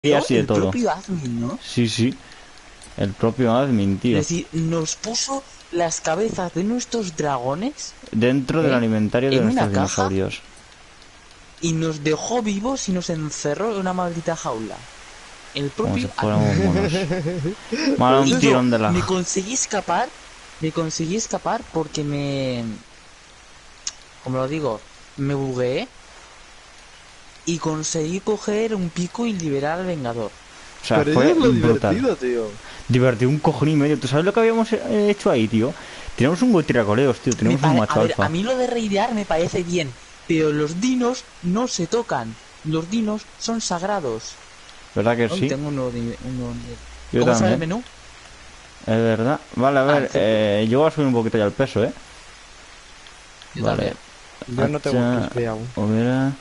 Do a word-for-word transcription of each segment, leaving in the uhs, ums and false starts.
Y así de el todo. propio admin, ¿no? Sí, sí. El propio admin, tío. Es decir, nos puso las cabezas de nuestros dragones Dentro del ¿eh? alimentario de en una nuestros caja dinosaurios. y nos dejó vivos y nos encerró en una maldita jaula. El Como si propio fuéramos monos. Me ha dado Y un yo tirón de la... me conseguí escapar, me conseguí escapar porque me... Como lo digo, me bugueé y conseguí coger un pico y liberar al Vengador. O sea, Pero fue eso es lo brutal. divertido, tío. Divertido un cojón y medio. ¿Tú sabes lo que habíamos eh, hecho ahí, tío? Tenemos un tiracoleos, tío. Me Tenemos un pare- macho a ver, alfa. a mí lo de reidear me parece bien, pero los dinos no se tocan. Los dinos son sagrados. ¿Verdad que Hoy sí? tengo un nuevo, nivel- un nuevo nivel. Yo ¿Cómo sale el también. menú? Es verdad. Vale, a Ah, ver. perfecto. eh, yo voy a subir un poquito ya el peso, ¿eh? Yo Vale. también. Yo no tengo Hacha, display aún. hoguera,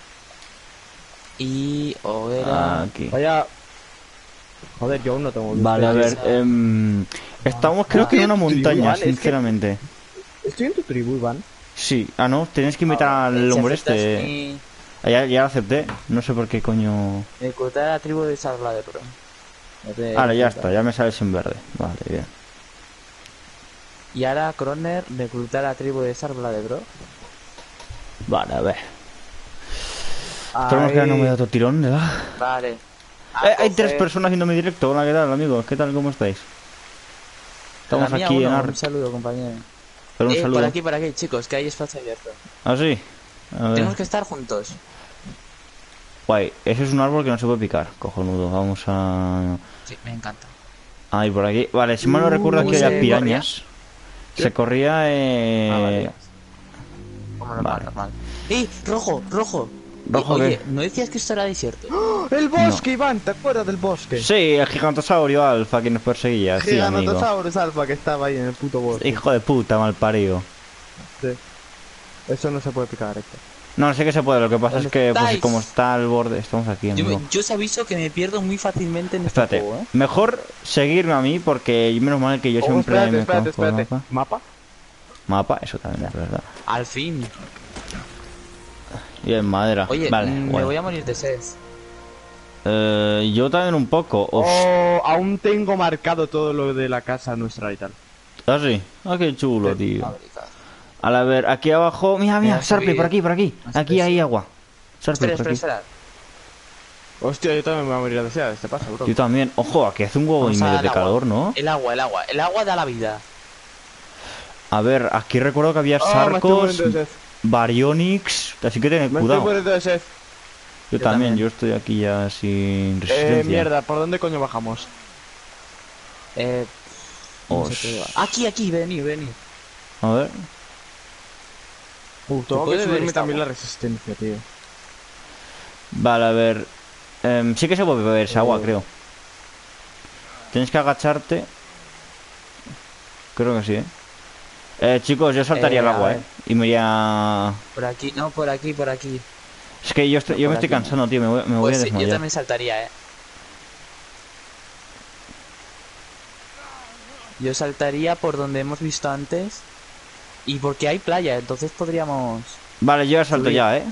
Y hoguera... aquí. Vaya. Joder, yo aún no tengo Vale, a display. ver. em, estamos creo que en una montaña, Igual, es que- sinceramente. Estoy en tu tribu, Iván. Sí. Ah, no. Tenéis que invitar Ah, al si hombre aceptas este. mi- Ah, Ya, ya lo acepté. No sé por qué coño... Reclutar a la tribu de Sarla de Pro. No te- Ahora ya reclutar. está. Ya me sales en verde. Vale, bien. Y ahora, Croner, reclutar a la tribu de Sarla de Pro. Vale, a ver. Esperemos que ya no me da otro tirón, ¿verdad? Vale. Eh, hay tres personas viendo mi directo. Hola, ¿qué tal, amigos? ¿Qué tal? ¿Cómo estáis? Estamos aquí en Ar... Un saludo, compañero. Pero un Eh, saludo. por aquí, por aquí, chicos, que hay espacio abierto. ¿Ah, sí? A ver. Tenemos que estar juntos. Guay. Ese es un árbol que no se puede picar. Cojonudo. Vamos a... Sí, me encanta. Ahí, por aquí. Vale, si mal no Uh, recuerdo, aquí ¿cómo había se pirañas. Se corría... Eh... Ah, vale. Como normal, vale. normal. ¡Eh! ¡Rojo! ¡Rojo! ¿Rojo Eh, Oye, qué? ¿no decías que esto era desierto? ¡El bosque, Iván! ¿Te acuerdas del bosque? Sí, el gigantosaurio alfa que nos perseguía. Sí, amigo. Giganotosaurus alfa que estaba ahí en el puto bosque. Hijo de puta, mal parido. Sí. Eso no se puede picar, esto. No, sé que se puede. Lo que pasa es que, pues, estáis? como está al borde... Estamos aquí, Yo, amigo. me- yo os aviso que me pierdo muy fácilmente en este Espérate, juego, ¿eh? mejor seguirme a mí porque menos mal que yo Oh, siempre espérate, me espérate, conozco el espérate. mapa. ¿Mapa? Mapa, eso también es verdad. Al fin. Y en madera. Oye, vale, mm, me guay. voy a morir de sed. Eh, yo también un poco. Uf. Oh, aún tengo marcado todo lo de la casa nuestra y tal. Ah, sí. Ah, qué chulo, tío. Fábrica. A ver, aquí abajo. Mira, mira, Voy a Sarpe, subir por aquí, por aquí. más Aquí peso. hay agua. Sarpe, Espera, por espera, aquí. espera. Hostia, yo también me voy a morir de sed, este pasa, bro. Yo también. Ojo, aquí hace un huevo y Vamos medio al de agua. calor, ¿no? El agua, el agua. El agua da la vida. A ver, aquí recuerdo que había Ah, me estoy Sarcos, muriendo de sed. Baryonyx. Así que tened Me estoy cuidado. muriendo de sed. Yo Yo también, también. yo estoy aquí ya sin Eh, resistencia. mierda, ¿por dónde coño bajamos? Eh... no sé Os- qué va. Aquí, aquí, vení, vení. A ver. Uh, tengo que puedes ver subirme esta también agua? la resistencia, tío. Vale, a ver. Em, sí que se puede beber esa agua, Eh. creo. Tienes que agacharte. Creo que sí, ¿eh? Eh, chicos, yo saltaría Eh, el a agua, ver. ¿eh? Y me iría... Por aquí, no, por aquí, por aquí. Es que yo, estoy, yo por me estoy aquí no. cansando, tío. Me voy, me voy Pues a sí, yo desmayar. también saltaría, eh. Yo saltaría por donde hemos visto antes. Y porque hay playa, entonces podríamos... Vale, yo ya salto Subir. ya, ¿eh?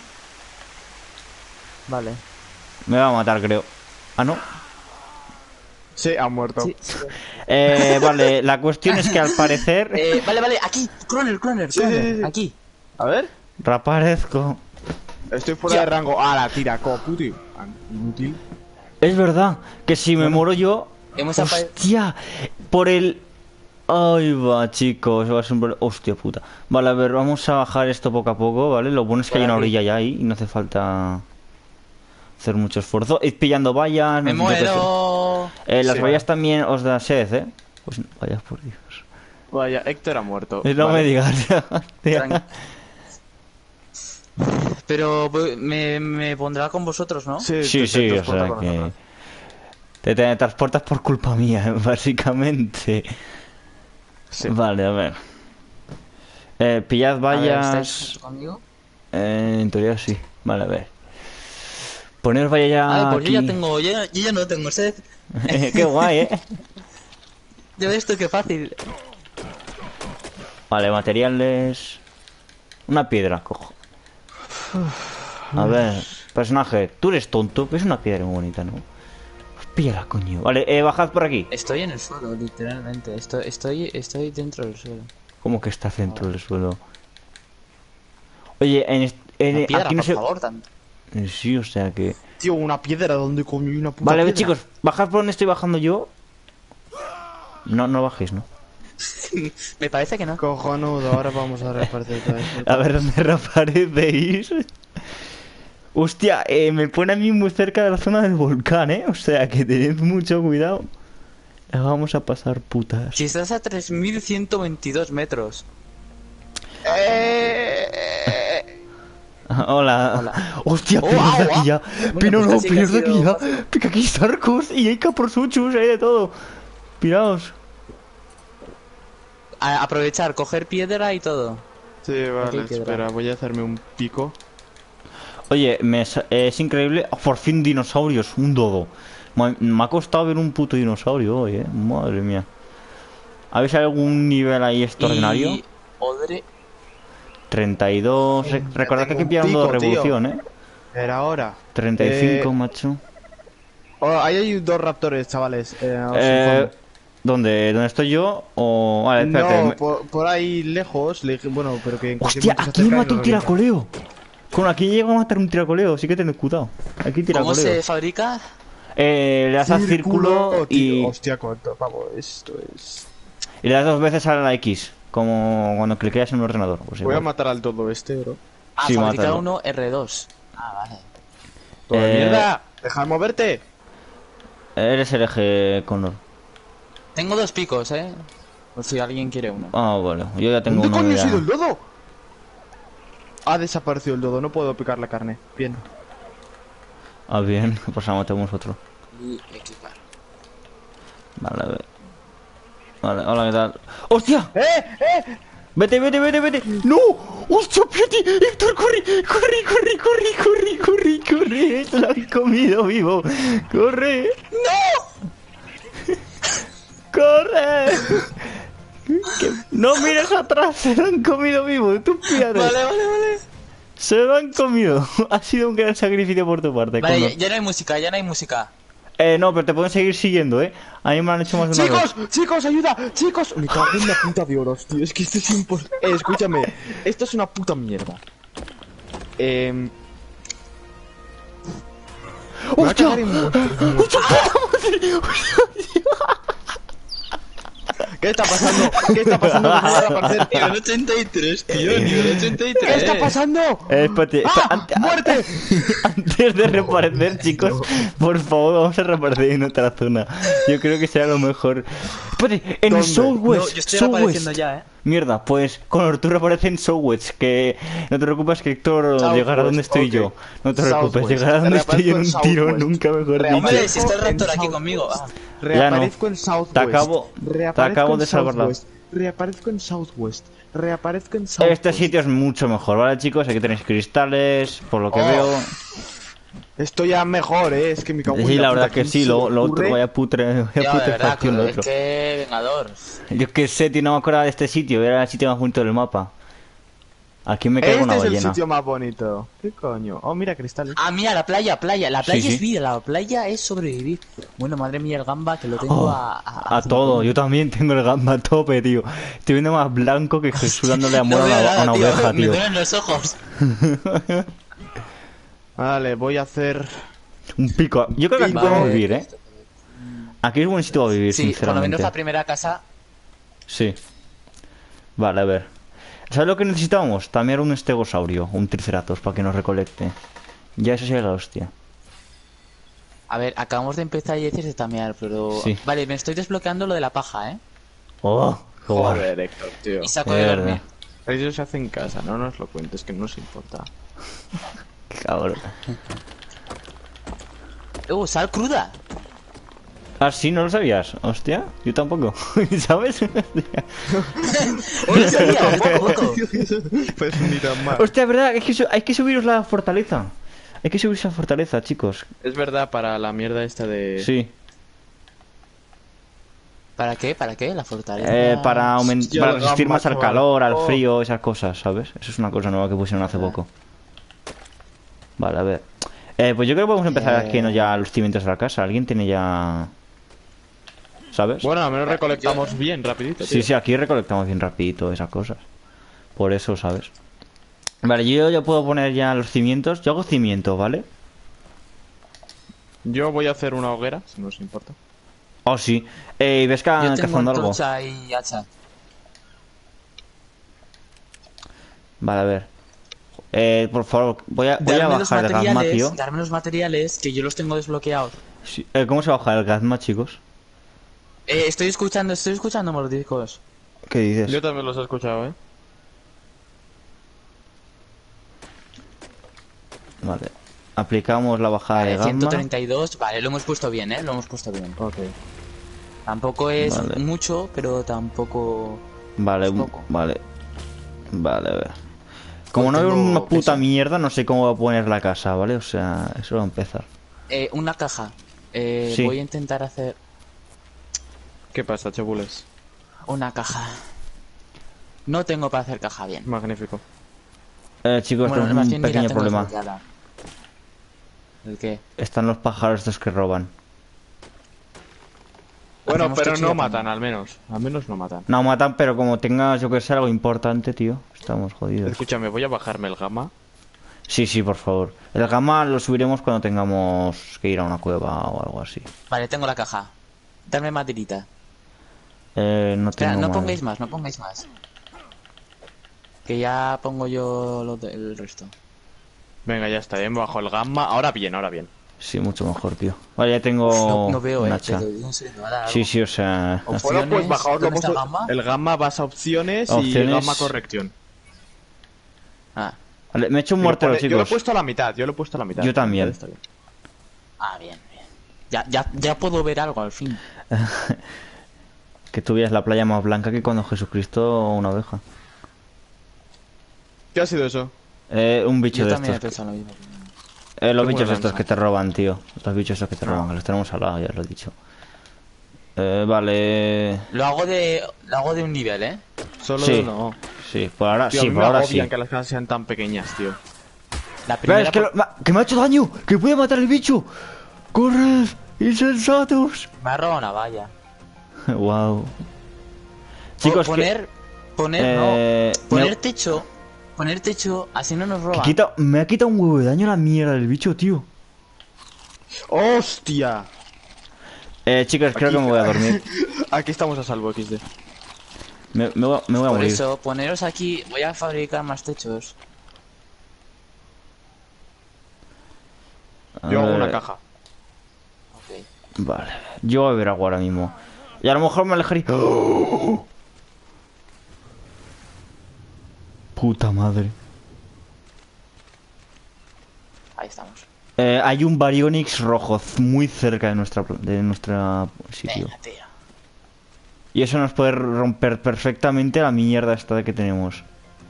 Vale. Me va a matar, creo. Ah, no. Sí, ha muerto. Sí, sí. Eh, vale, la cuestión es que al parecer... Eh, vale, vale, aquí, Croner, Croner, Sí, Croner, sí, sí. aquí. A ver. Reaparezco. Estoy fuera Ya. de rango. Ah, la tira, co, puti. Ah, Inútil. Es verdad que si me muero yo... Hemos aparecido... ¡Hostia! Por el... Ay, va, chicos, va a ser un... pro- Hostia puta. Vale, a ver, vamos a bajar esto poco a poco, ¿vale? Lo bueno es que Por hay una aquí. orilla ya ahí y no hace falta hacer mucho esfuerzo. Id pillando vallas... ¡Me no sé, yo qué sé. muero! Eh, las Sí, vallas vale. también os da sed, ¿eh? Pues vaya por Dios. Vaya, Héctor ha muerto. No Vale. me digas. Tranqui- Pero pues, me, me pondrá con vosotros, ¿no? Sí, Sí, te- sí, te o transporta sea con que... nosotros. Te teletransportas por culpa mía, básicamente. Sí. Vale, a ver. Eh, pillad A ver, ¿estáis vallas... juntos conmigo? Eh, en teoría sí. Vale, a ver. Poner valla ya Ah, pues aquí. yo ya tengo, yo, yo ya no tengo sed. Qué guay, ¿eh? Ya ves tú qué fácil. Vale, materiales... Una piedra, cojo. A ver, personaje, tú eres tonto, es una piedra muy bonita, ¿no? Píllala, coño. Vale, eh, bajad por aquí. Estoy en el suelo, literalmente. Estoy, estoy, estoy dentro del suelo. ¿Cómo que está dentro del suelo? Oye, en, est- en- Una piedra, aquí no por se... favor, tan... Eh, Sí, o sea que... Tío, una piedra, ¿dónde coño hay una puta Vale, a ver, piedra? chicos, bajad por donde estoy bajando yo. No, no bajéis, ¿no? Me parece que no. Cojonudo, ahora vamos a repartir todo esto. A ver dónde reaparecéis. Hostia, eh, me pone a mí muy cerca de la zona del volcán, ¿eh? O sea que tened mucho cuidado. La vamos a pasar putas. Si estás a tres mil ciento veintidós metros. Hola. Hola. Hostia, Oh, pero au, de aquí au. ya. Bueno, Pero pues no, casi que pero ha de aquí sido ya. fácil. Porque aquí hay sarcos y hay caporsuchus, hay de todo. Piraos. A- aprovechar, coger piedra y todo. Sí, Aquí vale, hay piedra. espera, voy a hacerme un pico. Oye, me sa- es increíble. Oh, por fin dinosaurios, un dodo. Me, me ha costado ver un puto dinosaurio hoy, eh. Madre mía. ¿Habéis algún nivel ahí extraordinario? Y... Odre... treinta y dos. Re- Ya Recordad que tengo aquí un pillando pico, tío. revolución, eh. Era ahora. treinta y cinco, Eh, macho. Oh, ahí hay dos raptores, chavales. Eh, a ver si Eh, fondo. ¿Dónde? ¿Dónde estoy yo? O... Vale, espérate. No, me- por, por ahí lejos. le dije- Bueno, pero que en cualquier Hostia, momento se aquí acerca y mata un nos revienta. tiracoleo. Con aquí llega a matar un tiracoleo, así que tened cuidado. Aquí ¿Cómo tiracoleo. se fabrica? Eh, le das al círculo y, tío. Hostia, cuánto. Vamos, esto es. y le das dos veces a la X. Como cuando cliqueas en un ordenador. Pues Voy a igual. matar al todo este, bro. Ah, Sí, fabrica mátalo. uno R dos. Ah, vale. ¡Toda Eh, mierda! ¡Deja de moverte! Eres el eje, Connor. Tengo dos picos, eh. Por si alguien quiere uno. Ah, vale. Yo ya tengo ¿Dónde uno coño ya. ha sido el dodo? Ha desaparecido el dodo, no puedo picar la carne. Bien. Ah, bien. Pues ahora matemos otro. Y equipar. Vale, a ver. Vale, hola, ¿qué tal? ¡Hostia! ¡Eh! ¡Eh! ¡Vete, vete, vete, vete! ¡No! ¡Hostia, espérate! ¡Héctor, corre! ¡Corre, corre, corre, corre, corre, corre! ¡Se lo han comido vivo! ¡Corre! ¡No! ¡Corre! ¿Qué? ¡No mires atrás! ¡Se lo han comido vivo! ¡Tú pídate! Vale, vale, vale. ¡Se lo han comido! Ha sido un gran sacrificio por tu parte, Vale, Connor. ya, ya no hay música, ya no hay música. Eh, no, pero te pueden seguir siguiendo, ¿eh? A mí me han hecho más de una vez. ¡Chicos! ¡Chicos, ayuda! ¡Chicos! Me cago en la puta de oros, tío. Es que esto es imposible. Eh, escúchame. Esto es una puta mierda. Eh... Me voy a ¡Hostia! cagar en monstruos. ¡Hostia, puta madre! ¿Qué está pasando? ¿Qué está pasando? ¿Cómo va a aparecer? Nivel ochenta y tres, tío, nivel ochenta y tres. ¿Qué está pasando? Eh, espérate, ¡Ah! espera, ante- ¡Muerte! Antes de reaparecer, chicos, por favor, vamos a reaparecer en otra zona. Yo creo que será lo mejor. Espérate, en ¿Dónde? Southwest. No, yo estoy Southwest. apareciendo ya, eh. Mierda, pues Connor, tú reapareces en Southwest. Que no te preocupes, que Héctor Southwest, llegará donde estoy ok. yo. No te preocupes, Southwest. llegará donde estoy yo en un Reaparezco en tiro, Southwest. nunca mejor dicho. Reaparezco Hombre, si está el en raptor aquí Southwest. conmigo. Ah. Reaparezco en Southwest. Te acabo- Reaparezco te acabo en de salvar la- Southwest. Reaparezco en Southwest. Reaparezco en Southwest. Este sitio es mucho mejor, ¿vale, chicos? Aquí tenéis cristales, por lo que Oh, veo. Esto ya mejor, eh. Es que me cago en Sí, la puta, verdad que ¿quién sí, se lo, le lo otro, ocurre? vaya putre, vaya Tío, de verdad, putrefacción lo es otro. que vengador. Yo qué sé, tío, no me acordaba de este sitio, era el sitio más bonito del mapa. Aquí me caigo Este una es el ballena. sitio más bonito. ¿Qué coño? Oh, mira, cristales. Ah, mira, la playa, playa. La playa Sí, sí. es vida, la playa es sobrevivir. Bueno, madre mía, el gamba, que lo tengo Oh, a, a, a todo, yo también tengo el gamba a tope, tío. Estoy viendo más blanco que Jesús dándole amor No a veo una, a nada, una tío, oveja, me tío. duelen los ojos. Vale, voy a hacer. Un pico. Yo creo que aquí Pico. podemos vivir, ¿eh? Aquí es buen sitio para vivir, Sí, por lo sinceramente. menos la primera casa. Sí. Vale, a ver. ¿Sabes lo que necesitábamos? También un estegosaurio, un triceratops, para que nos recolecte. Ya eso sería la hostia. A ver, acabamos de empezar y decir de tamear, pero... Sí. Vale, me estoy desbloqueando lo de la paja, ¿eh? ¡Oh! ¡Qué guay! Joder, Héctor, tío. Y saco Qué de verde. dormir. Eso se hace en casa, no nos lo cuentes, que no nos importa. Cabrón. Uh, sal cruda. Ah, sí, ¿no lo sabías? Hostia, yo tampoco. ¿Sabes? Oh, lo sabía, yo tampoco. Pues ni tan mal. Hostia, verdad, hay que, su- hay que subiros la fortaleza. Hay que subirse a la fortaleza, chicos. Es verdad, para la mierda esta de. Sí. ¿Para qué? ¿Para qué? La fortaleza. Eh, para, aumen- Hostia, para el resistir gamba, más al chaval. calor, al Oh. frío, esas cosas, ¿sabes? Eso es una cosa nueva que pusieron hace poco. Vale, a ver. Eh, pues yo creo que podemos empezar Eh. haciendo ya los cimientos de la casa. ¿Alguien tiene ya...? ¿Sabes? Bueno, al menos recolectamos bien, rapidito, Sí, tío. sí, aquí recolectamos bien rapidito esas cosas. Por eso, ¿sabes? Vale, yo ya puedo poner ya los cimientos. Yo hago cimientos, ¿vale? Yo voy a hacer una hoguera, si no os importa. Oh, sí. Eh, ¿ves que Yo han tengo cazando algo? antorcha y hacha. Vale, a ver. Eh, por favor, voy a, voy a Darme los bajar el Gazma, tío. materiales, darme los materiales, que yo los tengo desbloqueados. Sí, eh, ¿cómo se baja el Gazma, chicos? Eh, estoy escuchando, estoy escuchando mordiscos. ¿Qué dices? Yo también los he escuchado, ¿eh? Vale. Aplicamos la bajada de Vale, Gazma. ciento treinta y dos, vale, lo hemos puesto bien, eh, lo hemos puesto bien. Ok. Tampoco es Vale. mucho, pero tampoco... Vale, es poco. vale. Vale, a ver. Como Hoy no veo tengo una puta queso. mierda, no sé cómo voy a poner la casa, ¿vale? O sea, eso va a empezar. Eh, una caja. Eh, Sí. Voy a intentar hacer ¿Qué pasa, chebules? una caja. No tengo para hacer caja bien. Magnífico. Eh, chicos, Bueno, tenemos más un bien ni la pequeño tengo problema. desbloqueada. ¿El qué? Están los pájaros estos que roban. Bueno, Hacemos pero techo no ya matan, también. al menos. Al menos no matan. No matan, pero como tengas, yo que sé, algo importante, tío. Estamos jodidos. Escúchame, voy a bajarme el gamma. Sí, sí, por favor. El gamma lo subiremos cuando tengamos que ir a una cueva o algo así. Vale, tengo la caja. Dame maderita. Eh, no Espera, tengo no madera. pongáis más, no pongáis más. Que ya pongo yo lo de- el resto. Venga, ya está, ya me bajo el gamma. Ahora bien, ahora bien. Sí, mucho mejor, tío. Vale, ya tengo No, no veo, un eh. hacha. Pero no sé, me va a dar algo. Sí, sí, o sea... Opciones, Bueno, pues bajaos lo ¿dónde está puesto- gamma? El gamma vas a opciones, y Opciones. gamma corrección. Ah, Vale, me he hecho un Y lo mortero, pone- Yo lo he chicos. puesto a la mitad, yo lo he puesto a la mitad. Yo también. Está bien. ah, bien, bien. Ya, ya, ya puedo ver algo al fin. Que tú veas la playa más blanca que cuando Jesucristo una oveja. ¿Qué ha sido eso? Eh, un bicho Yo de también he estos. pensado lo mismo. Eh, los Qué bichos buena estos lanza. que te roban, tío. Los bichos estos que te Ah. roban, que los tenemos al lado, ya os lo he dicho. Eh, vale... Lo hago de, lo hago de un nivel, ¿eh? Solo Sí. no. Sí, por ahora Tío, a sí, mí por me ahora agobian sí. que las casas sean tan pequeñas, tío. La Mira, primera es que, por- lo- ma- que me ha hecho daño, que puede matar el bicho. ¡Corred! ¡Insensatos! me ha robado una valla. Wow. Chicos, Po- poner, poner, eh, no, poner me- techo, poner techo, así no nos que, roban. que quita- me ha quitado un huevo de daño la mierda del bicho, tío. ¡Hostia! Eh, chicos, creo Aquí- que me voy a dormir. Aquí estamos a salvo, equis de. Me, me voy, a- me voy a Por morir. eso, poneros aquí, voy a fabricar más techos. A Yo hago ver, una caja. Ok. Vale, yo voy a beber agua ahora mismo. Y a lo mejor me alejaría. ¡Oh! Puta madre. Ahí estamos. Eh, hay un Baryonyx rojo c- muy cerca de nuestra pla- de nuestra sitio. Venga, tío. Y eso nos puede romper perfectamente la mierda esta que tenemos.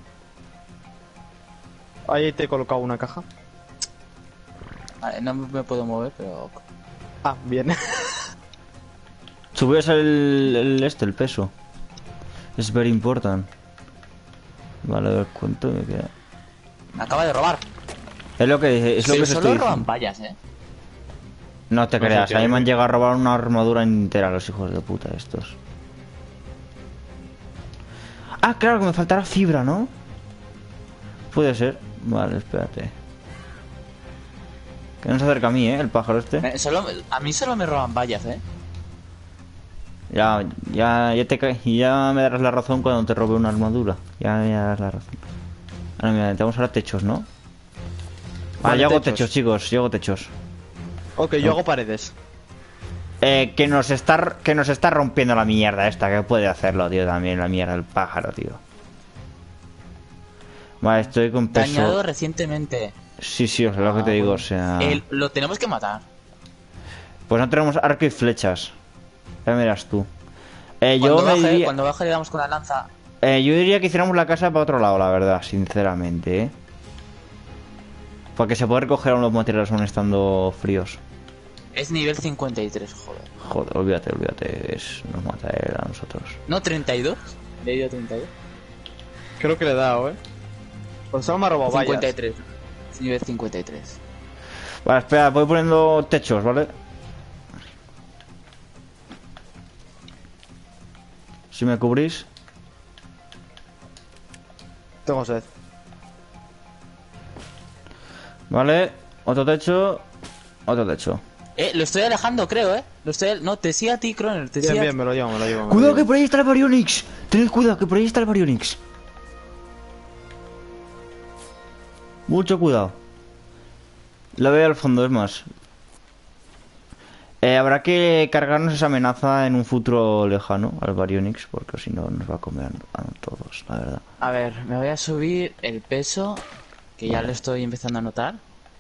Ahí te he colocado una caja. Vale, no me puedo mover, pero... Ah, bien. Subes el, el este, el peso. Es very important. Vale, a ver cuánto me queda. Me acaba de robar. Es lo que es lo Pero que se solo estoy roban diciendo. vallas, eh. No te No sé, creas, tío, a mí a mí me han me- llegado a robar una armadura entera los hijos de puta estos. Ah, claro, que me faltará fibra, ¿no? Puede ser. Vale, espérate. Que no se acerca a mí, ¿eh? El pájaro este. Me- solo, a mí solo me roban vallas, eh. Ya, ya, ya te ca- y ya me darás la razón cuando te robe una armadura. Ya me darás la razón. Ahora mira, tenemos ahora techos, ¿no? Ah, Vale, yo hago techos. techos, chicos, yo hago techos. Ok, yo hago paredes. Eh, que nos está que nos está rompiendo la mierda esta, que puede hacerlo, tío, también la mierda el pájaro, tío. Vale, estoy con peso. Dañado recientemente. Sí, sí, es lo que te Ah, digo, bueno. o sea. El- lo tenemos que matar. Pues no tenemos arco y flechas. Ya miras tú. Eh, yo Cuando me baje, diría... cuando baje le damos con la lanza. eh, yo diría que hiciéramos la casa para otro lado, la verdad, sinceramente, ¿eh? Porque se puede recoger los materiales aún estando fríos. Es nivel cincuenta y tres, joder. Joder, olvídate, olvídate, es, nos mata él a nosotros. ¿No treinta y dos? ¿Le he ido treinta y dos? Creo que le he dado, eh. Pues solo me ha robado cincuenta y vallas. tres. Es nivel cincuenta y tres. Vale, espera, voy poniendo techos, ¿vale? Si me cubrís. Tengo sed. Vale, otro techo. Otro techo. Eh, lo estoy alejando, creo, eh. Lo estoy... No, te sigue a ti, Croner, te Bien, sigue a bien, ti. me lo llevo, me lo llevo. me lo Cuidado que llevo. por ahí está el Baryonyx. Tened cuidado que por ahí está el Baryonyx. Mucho cuidado. Lo veo al fondo, es más. Eh, habrá que cargarnos esa amenaza en un futuro lejano al Baryonyx, porque si no nos va a comer a todos, la verdad. A ver, me voy a subir el peso, que ya lo estoy empezando a notar.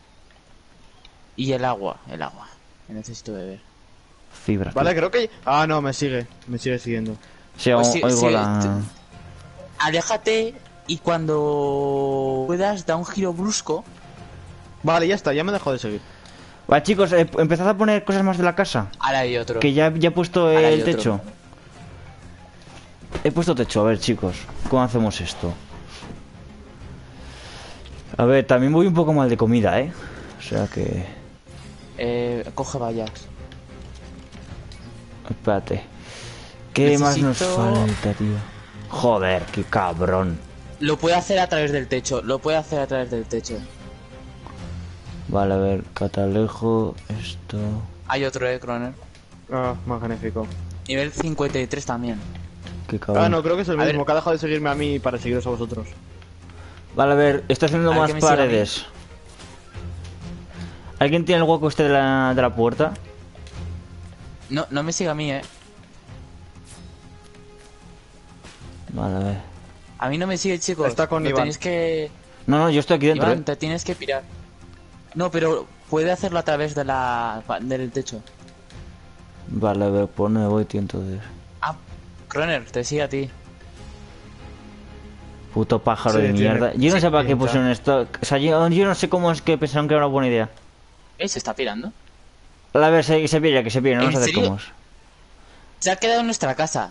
Y el agua, el agua. Que necesito beber. Fibra. Vale, creo que... Ah, no, me sigue. Me sigue siguiendo. Sí, Pues o- sí, oigo sí, la... te- Aléjate y cuando puedas da un giro brusco. Vale, ya está, ya me dejó de seguir. Vale, chicos, eh, empezad a poner cosas más de la casa. Ahora hay otro. Que ya, ya he puesto Ahora hay el otro. techo. He puesto techo, a ver, chicos. ¿Cómo hacemos esto? A ver, también voy un poco mal de comida, ¿eh? O sea que... Eh, coge vallas. Espérate. ¿Qué más nos Necesito- falta, tío? Joder, qué cabrón. Lo puede hacer a través del techo. Lo puede hacer a través del techo. Vale, a ver, catalejo, esto... Hay otro, eh, Croner. Ah, magnífico. Nivel cincuenta y tres también. Qué cabrón. Ah, no, creo que es el A mismo, ver. que ha dejado de seguirme a mí para seguiros a vosotros. Vale, a ver, estoy haciendo A ver, más que me siga a mí. paredes. ¿Alguien tiene el hueco este de la, de la puerta? No, no me siga a mí, eh. Vale, a ver. A mí no me sigue, chicos. Está con Lo Iván. Tenéis que... No, no, yo estoy aquí dentro, Iván, ¿eh? te tienes que pirar. No, pero puede hacerlo a través de la... del techo. Vale, a ver, por dónde me voy, tío, entonces. Ah, Croner, te sigue a ti. Puto pájaro Sí, de tiene- mierda. Yo no sí, sé para qué pinta. pusieron esto. O sea, yo, yo no sé cómo es que pensaron que era una buena idea. ¿Eh? ¿Se está pirando? A ver, se, se pilla, que se pilla, no ¿En nos serio? acercamos. Se ha quedado en nuestra casa.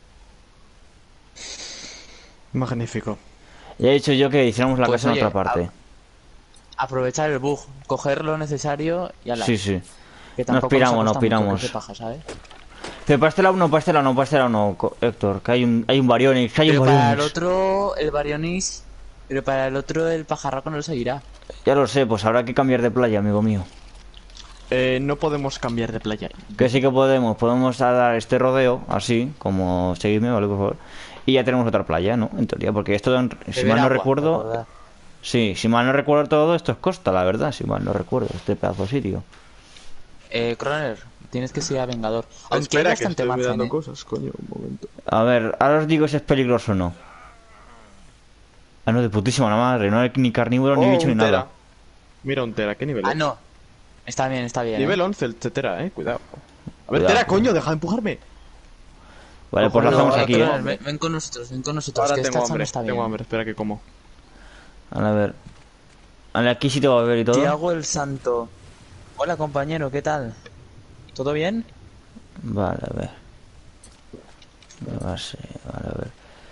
Magnífico. Ya he dicho yo que hiciéramos la Pues, casa oye, en otra parte. Aprovechar el bug, coger lo necesario y ala. Sí, sí. Que Nos tampoco piramos, ha nos costado mucho, piramos. que se paja, ¿sabes? Pero para este lado no, para este lado no, para este lado no, co- Héctor, que hay un, hay un Baryonyx, que hay Pero un para el Baryonyx. otro, el Baryonyx... Pero para el otro, el pajarraco no lo seguirá. Ya lo sé, pues habrá que cambiar de playa, amigo mío. Eh, no podemos cambiar de playa. Que sí que podemos, podemos dar este rodeo, así, como seguidme, vale, por favor. Y ya tenemos otra playa, ¿no? En teoría, porque esto, en- si Beber mal no agua, recuerdo... recordad. Sí, si mal no recuerdo todo, esto es Costa, la verdad, si mal no recuerdo, este pedazo de sitio. Eh, Croner, tienes que ser a Vengador. Aunque Espera, hay que bastante estoy margen, mirando ¿eh? cosas, coño, un momento. A ver, ahora os digo si es peligroso o no. Ah, no, de putísima la madre, no hay ni carnívoro, ni Oh, bicho, ni un nada. tera. Mira un tera, ¿qué nivel Ah, es? no. Está bien, está bien. Nivel ¿eh? once el tetera, eh, cuidado. A ver, Cuidado. tera, coño, deja de empujarme. Vale, pues lo Ojo, hacemos no, aquí, Croner, ¿eh? Croner. ven, ven con nosotros, ven con nosotros. Ahora que tengo esta zona hambre, está bien. tengo hambre, espera que como. Vale, a ver. Vale, aquí sí te va a ver y todo. Tiago el Santo. Hola, compañero, ¿qué tal? ¿Todo bien? Vale, a ver. Me va a ser, vale, a ver.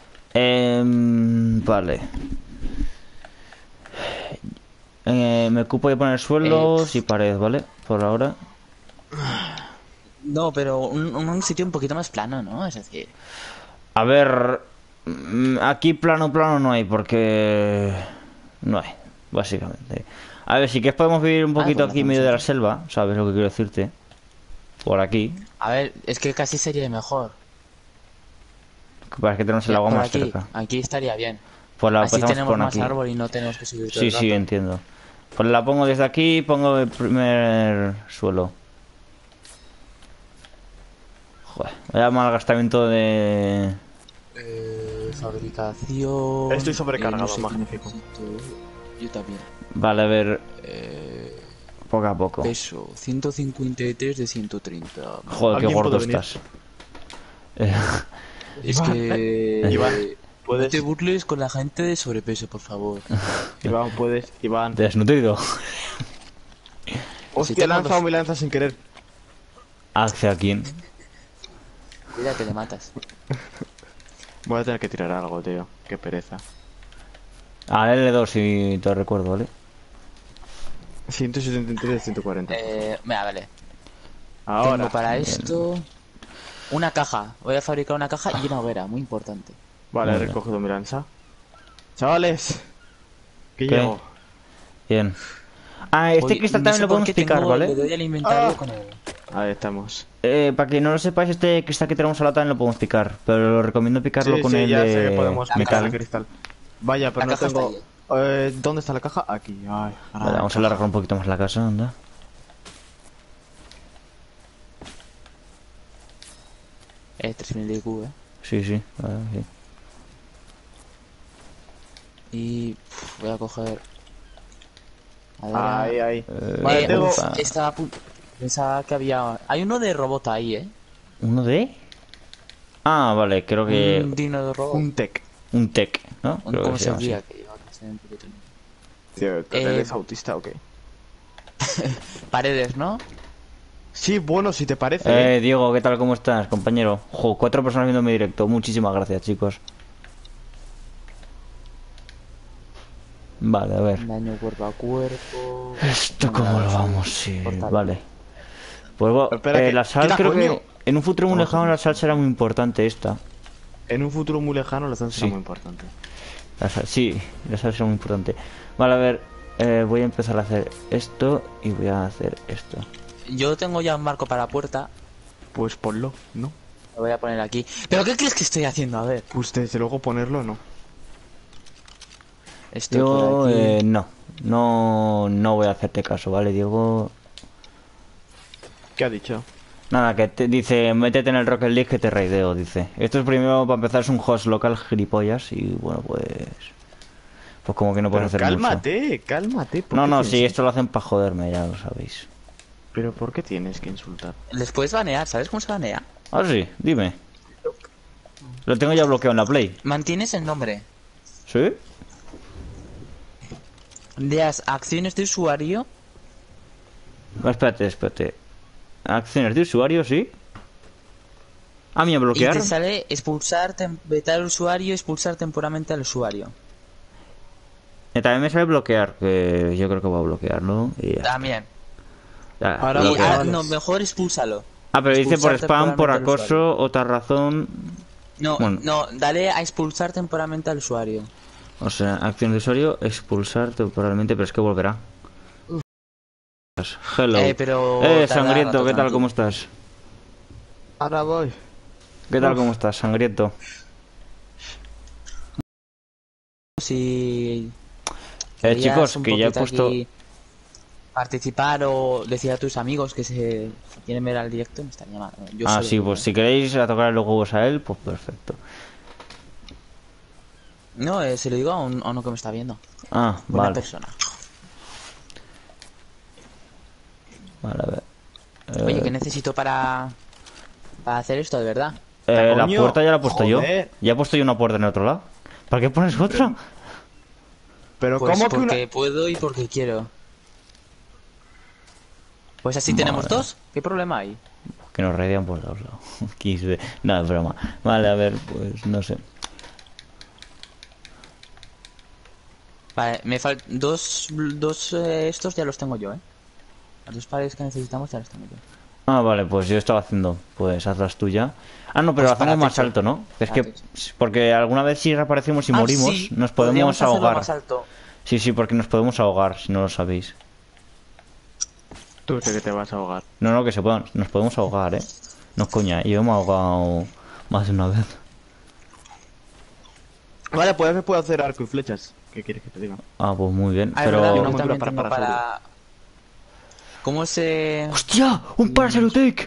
Em, vale. Eh, me ocupo de poner suelos y pared, ¿vale? Por ahora. No, pero un, un sitio un poquito más plano, ¿no? Es decir... A ver. mm, Aquí plano, plano no hay, porque. No hay, básicamente. A ver, si quieres podemos vivir un Ah, poquito pues aquí en hacemos medio de la eso. selva, ¿sabes lo que quiero decirte? Por aquí. A ver, es que casi sería mejor. Para que tenemos el agua Por más aquí, cerca. aquí estaría bien. Pues la Así empezamos tenemos por más aquí. árbol y no tenemos que subir todo Sí, el sí, rato. entiendo. Pues la pongo desde aquí, pongo el primer suelo. Joder, vaya malgastamiento de... Eh, fabricación... Estoy sobrecargado, eh, no sé qué magnífico. necesito. Yo también. Vale, a ver, Eh, poco a poco. peso, ciento cincuenta y tres de ciento treinta. Joder, qué ¿Alguien gordo puede venir? estás. Eh, Es que... Iván, No puedes. te burles con la gente de sobrepeso, por favor. Iván, puedes. Iván. Desnutrido. Hostia, he tengo lanzado dos. mi lanza sin querer. ¿Hacia quién? Cuida que le matas. Voy a tener que tirar algo, tío. Qué pereza. A L dos si te recuerdo, ¿vale? ciento setenta y tres de ciento cuarenta. Eh, mira, vale. Ahora. Tengo para esto una caja. Voy a fabricar una caja y una hoguera, muy importante. Vale, he Vale. recogido mi lanza. Chavales. Que ¿Qué? llego. Bien. Ah, este Hoy- cristal no también sé lo por podemos qué picar, tengo- ¿vale? Le doy al inventario Ah. con el... Ahí estamos. Eh, para que no lo sepáis, este cristal que tenemos al lado también lo podemos picar. Pero lo recomiendo picarlo Sí, con sí, el ya de sé que podemos picar metal. el cristal. Vaya, pero La no caja está tengo... ahí. Eh, ¿Dónde está la caja? Aquí. Ay, Vale, vamos a alargar un poquito más la casa, anda. Eh, tres mil de I Q, eh. Sí, sí, vale, sí. Y uf, voy a coger... Madera. Ahí, ahí. Eh, Vale, Eh, tengo... uf, estaba a pu- Pensaba que había... Hay uno de robot ahí, eh. ¿Uno de? Ah, vale, creo que... Un dino de robot. Un tech. Un tech, ¿no? Un- Creo ¿Cómo que se llama así. diga? Que iba a ser un poquito- Tío, ¿tú Eh, ¿eres autista o qué? Paredes, ¿no? Sí, bueno, si te parece. Eh, Diego, ¿qué tal? ¿Cómo estás, compañero? Jo, cuatro personas viendo mi directo. Muchísimas gracias, chicos. Vale, a ver. Daño cuerpo a cuerpo. ¿Esto Bueno, cómo lo sí, vamos? Sí, portátil. vale. Pues bueno, Espera, eh, que- la sal quita, creo coño. que en un futuro muy Vamos, lejano la coño. sal será muy importante esta. En un futuro muy lejano la danza Sí. será muy importante. La sal, sí, la sal será muy importante. Vale, a ver, eh, voy a empezar a hacer esto y voy a hacer esto. Yo tengo ya un marco para la puerta. Pues ponlo, ¿no? Lo voy a poner aquí. ¿Pero qué crees que estoy haciendo? A ver. Pues desde luego ponerlo, no. Esto Yo, por aquí. eh, no, no, no voy a hacerte caso, ¿vale, Diego? ¿Qué ha dicho? Nada, que te dice, métete en el Rocket League que te raideo, dice. Esto es primero, para empezar, es un host local gilipollas y bueno, pues... Pues como que no puedes Pero hacer mucho. cálmate, cálmate. ¿por No, qué no, tienes sí, que- esto lo hacen para joderme, ya lo sabéis. Pero ¿por qué tienes que insultar? Les puedes banear, ¿sabes cómo se banea? Ah, sí, dime. Lo tengo ya bloqueado en la Play. Mantienes el nombre ¿Sí? de las acciones de usuario. Ah, espérate, espérate. Acciones de usuario, ¿sí? Ah, mira, Y bloquear. te sale expulsar, tem- vetar al usuario, expulsar temporalmente al usuario. Eh, también me sale bloquear, que yo creo que voy a bloquearlo. Y ya. También. Ya, Ahora Y, bloqueado. ah, vale. no, mejor expúlsalo. Ah, pero dice por expulsar spam, por temporalmente al acoso, otra razón. No, Bueno. no, dale a expulsar temporalmente al usuario. O sea, acción de usuario, expulsar temporalmente, pero es que volverá. Hello. Eh, pero Eh, tarda sangriento, rato, ¿qué tal? tranqui. ¿Cómo estás? Ahora voy. ¿Qué tal? Uf. ¿Cómo estás, sangriento? Si Eh, querías chicos, un que ya he poquito puesto... aquí participar o decir a tus amigos que se si quieren ver al directo, me están llamando. Yo Ah, solo sí, digo, pues ¿eh? si queréis a tocar los huevos a él, pues perfecto. No, eh, se lo digo a, un, a uno que me está viendo. Ah, Buena vale. persona. Vale, a ver. Oye, Eh, ¿qué necesito para para hacer esto de verdad? eh, la Coño, puerta ya la he puesto joder. yo. Ya he puesto yo una puerta en el otro lado. ¿Para qué pones otra? Pero Pues ¿cómo que porque una...? puedo y porque quiero. Pues así Vale. tenemos dos. ¿Qué problema hay? Que nos radian por todos lados. quince. Nada, es broma. Vale, a ver, pues no sé. Vale, me faltan dos, dos eh, estos ya los tengo yo, ¿eh? Las dos paredes que necesitamos ya las tengo yo. Ah, vale, pues yo estaba haciendo. Pues hazlas tú ya. Ah, no, pero Pues lo hacemos para más techo. alto, ¿no? Es Para que. techo. Porque alguna vez si reaparecemos y Ah, morimos, sí, nos podríamos podemos hacerlo ahogar. más alto. Sí, sí, porque nos podemos ahogar, si no lo sabéis. Tú sé que te vas a ahogar. No, no, que se puedan, nos podemos ahogar, ¿eh? No, coña, yo me he ahogado más de una vez. Vale, pues puedo hacer arco y flechas. ¿Qué quieres que te diga? Ah, pues muy bien, Ah, es pero... verdad, Una yo montura también para tengo parasaurio. para... ¿Cómo se...? ¡Hostia! ¡Un Parasalutec!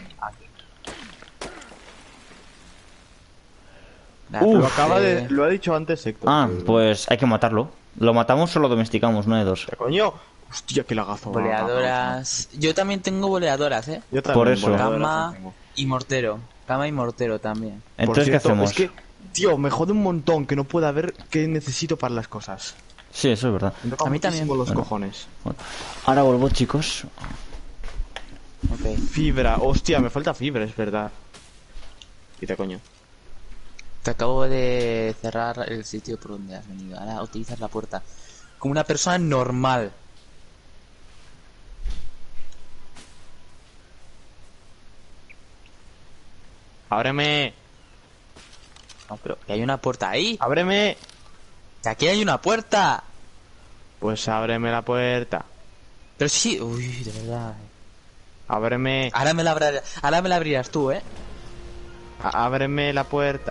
Nah, Uf. Lo pues, acaba eh, de... Lo ha dicho antes Héctor. Ah, que- pues hay que matarlo. ¿Lo matamos o lo domesticamos? No de dos. ¡Coño! Hostia, qué lagazo. Boleadoras... Yo también tengo boleadoras, ¿eh? Yo también, Por eso. boleadoras Cama tengo. y mortero. Cama y mortero también. Por Entonces, ¿qué cierto, hacemos? Es que, tío, me jode un montón que no pueda ver qué necesito para las cosas. Sí, eso es verdad. Me toca A mí también. muchísimo los Bueno. cojones. Ahora vuelvo, chicos. Ok. Fibra, hostia, me falta fibra, es verdad. Quita coño. Te acabo de cerrar el sitio por donde has venido. Ahora utilizas la puerta como una persona normal. Ábreme. No, pero que hay una puerta ahí. Ábreme. Que aquí hay una puerta. Pues ábreme la puerta. Pero sí, uy, de verdad. Ábreme. Ahora me la abrirás, ahora me la abrirás tú, ¿eh? Á- Ábreme la puerta.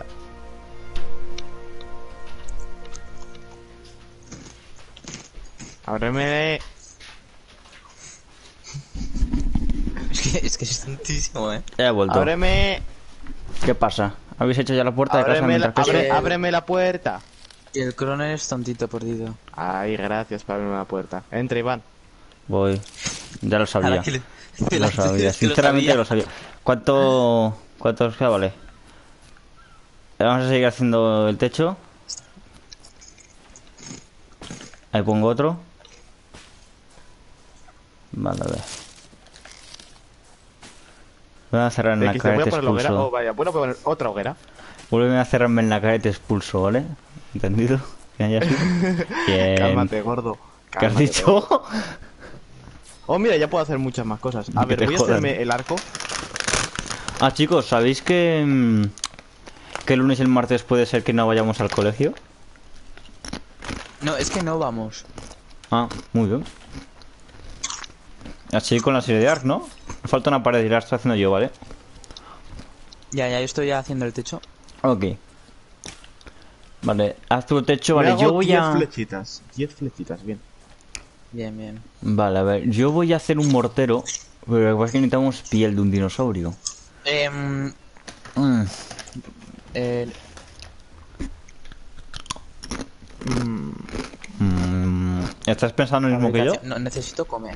Ábreme. Es que es que es tontísimo, ¿eh? Ya he vuelto. Ábreme. ¿Qué pasa? ¿Habéis hecho ya la puerta de casa Ábreme la, mientras que abre- Eh, ábreme la puerta. Y el croner es tontito perdido. Ay, gracias por abrirme la puerta. Entra, Iván. voy? Ya lo sabía. Ahora que le- que Lo la- sabía. es que lo Sinceramente sabía. lo sabía. ¿Cuánto... ¿Cuánto os queda? Vale. Vamos a seguir haciendo el techo. Ahí pongo otro. Vale, a ver. Voy a cerrar en la X, cara voy y a te poner la hoguera. Oh, expulso. vaya, bueno, poner otra hoguera. Vuelve a cerrarme en la cara y te expulso, ¿vale? ¿Entendido? Bien, ya sí. Bien. Cálmate, gordo. ¿Qué has Cálmate, dicho? gordo. Oh, mira, ya puedo hacer muchas más cosas. A Que ver, te voy a jodan. hacerme el arco. Ah, chicos, ¿sabéis que... mm, que el lunes y el martes puede ser que no vayamos al colegio? No, es que no vamos. Ah, muy bien. Así con la serie de Ark, ¿no? Me falta una pared y la estoy haciendo yo, ¿vale? Ya, ya, yo estoy ya haciendo el techo. Ok. Vale, haz tu techo, Me vale, hago yo voy diez a... flechitas. diez flechitas, bien. Bien, bien. Vale, a ver, yo voy a hacer un mortero. Pero lo que pasa es que necesitamos piel de un dinosaurio. Em, Mm, eh, mm, ¿Estás pensando lo mismo que yo? no, necesito comer.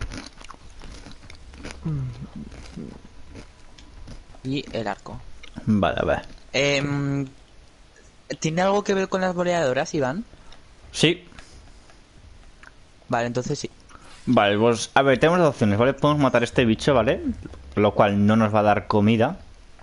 Y el arco. Vale, a ver. Em, ¿Tiene algo que ver con las boleadoras, Iván? Sí. Vale, entonces sí. Vale, pues a ver, tenemos dos opciones, ¿vale? Podemos matar a este bicho, ¿vale? Lo cual no nos va a dar comida.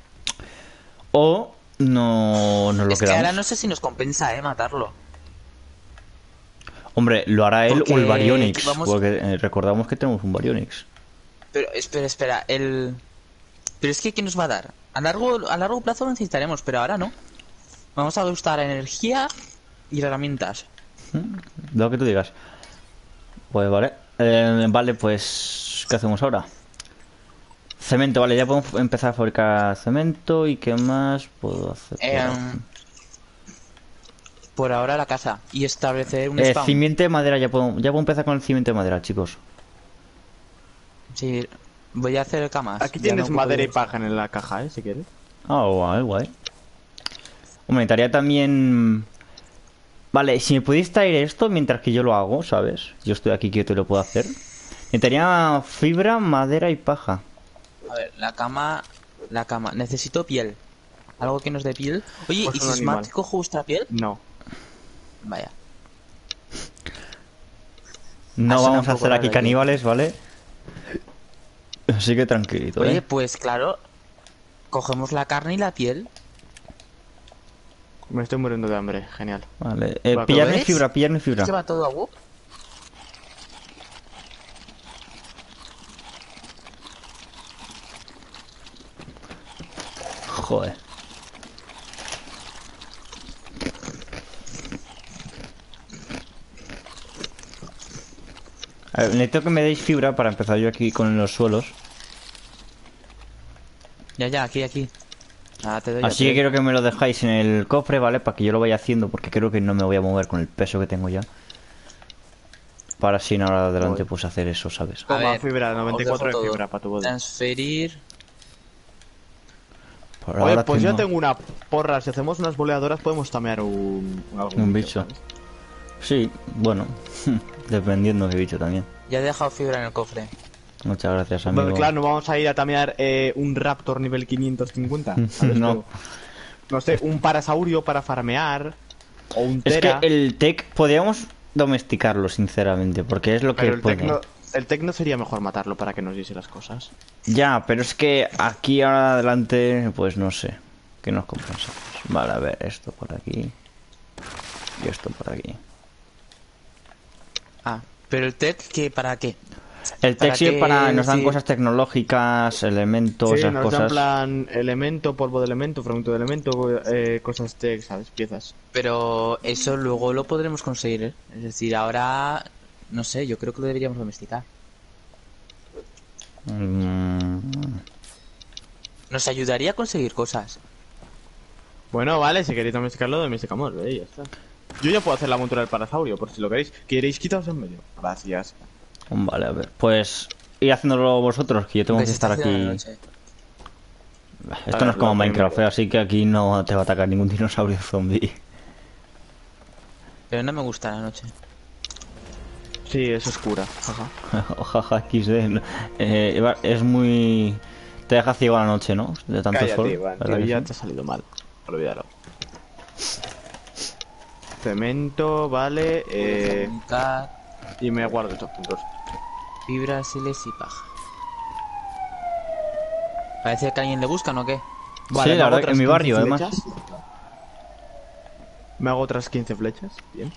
O no nos lo Es que quedamos. ahora no sé si nos compensa, eh, matarlo. Hombre, lo hará él Porque o el Baryonyx. vamos- Porque eh, recordamos que tenemos un Baryonyx. Pero, espera, espera, el... Pero es que, ¿qué nos va a dar? A largo, a largo plazo lo necesitaremos, pero ahora no. Vamos a gastar energía y herramientas. Lo que tú digas. Pues vale. Eh, vale, pues... ¿Qué hacemos ahora? Cemento, vale, ya podemos empezar a fabricar cemento. ¿Y qué más puedo hacer? Em, por ahora la casa. Y establecer un Eh, spawn. cimiento de madera, ya puedo, ya puedo empezar con el cimiento de madera, chicos. Sí, voy a hacer camas. Aquí Ya tienes no ocupo madera y yo. paja en la caja, eh, si quieres. Ah, guay, guay. Hombre, necesitaría también... Vale, si me pudierais traer esto mientras que yo lo hago, ¿sabes? Yo estoy aquí quieto y lo puedo hacer. Necesitaría fibra, madera y paja. A ver, la cama... La cama. Necesito piel. Algo que nos dé piel. Oye, Pues ¿y un si animal. Smart cojo vuestra piel? No. Vaya. No Ha sonado vamos a un poco hacer aquí raro, caníbales, ¿vale? Así que tranquilito, Oye, ¿eh? pues claro. Cogemos la carne y la piel. Me estoy muriendo de hambre, genial. Vale, eh, ¿Lo pillarme ves? fibra, pillarme fibra. ¿Se va todo a Whoop? Joder. A ver, necesito que me deis fibra para empezar yo aquí con los suelos. Ya, ya, aquí, aquí. Ah, te doy. Así que quiero que me lo dejáis en el cofre, ¿vale? Para que yo lo vaya haciendo, porque creo que no me voy a mover con el peso que tengo ya. Para así ahora adelante pues hacer eso, ¿sabes? A Toma ver, fibra, os noventa y cuatro de dejo todo. fibra para tu body. Transferir. Por Oye, ahora pues yo tengo una porra. Si hacemos unas boleadoras podemos tamear un... algún un bicho. ¿sabes? Sí, bueno, dependiendo de qué bicho también. Ya he dejado fibra en el cofre. Muchas gracias, Bueno, amigo. claro, no vamos a ir a tamear eh, un Raptor nivel quinientos cincuenta. ¿sabes? No. Pero, no sé, un Parasaurio para farmear. O un Es que Tera. el tech podríamos domesticarlo, sinceramente, porque es lo que Pero el pone. Tecno, el Tecno sería mejor matarlo para que nos diese las cosas. Ya, pero es que aquí ahora adelante, pues no sé. ¿Qué nos compensamos? Vale, a ver, esto por aquí. Y esto por aquí. Ah, pero el tech, ¿qué, ¿para qué? El ¿Para Texir qué para nos dan decir? cosas tecnológicas, elementos, Sí, esas nos dan cosas. plan elemento, polvo de elemento, fragmento de elemento, eh, cosas tech, ¿sabes? Piezas. Pero eso luego lo podremos conseguir, ¿eh? Es decir, ahora... No sé, yo creo que lo deberíamos domesticar. Mm, Nos ayudaría a conseguir cosas. Bueno, vale, si queréis domesticarlo, domesticamos, eh, ya está. Yo ya puedo hacer la montura del parasaurio, por si lo queréis. ¿Queréis quitaros en medio? Gracias. Vale, a ver. Pues ir haciéndolo vosotros, que yo tengo Aunque que se está estar haciendo aquí. la noche. Esto A no ver, es como lo Minecraft, primero. ¿eh? Así que aquí no te va a atacar ningún dinosaurio zombie. Pero no me gusta la noche. Sí, es oscura. Jaja. Ojaja, equis de. no. Eh, Eva, es muy. Te deja ciego a la noche, ¿no? De tanto Cállate, sol. Iván, ¿verdad tío, que ya sí? te ha salido mal. Olvídalo. Cemento, vale, eh... Comunicar, y me guardo estos puntos. fibras, siles y paja. Parece que a alguien le buscan o qué. Vale, Sí, me la hago verdad que otras en mi quince barrio, además. flechas. Me hago otras quince flechas. Bien.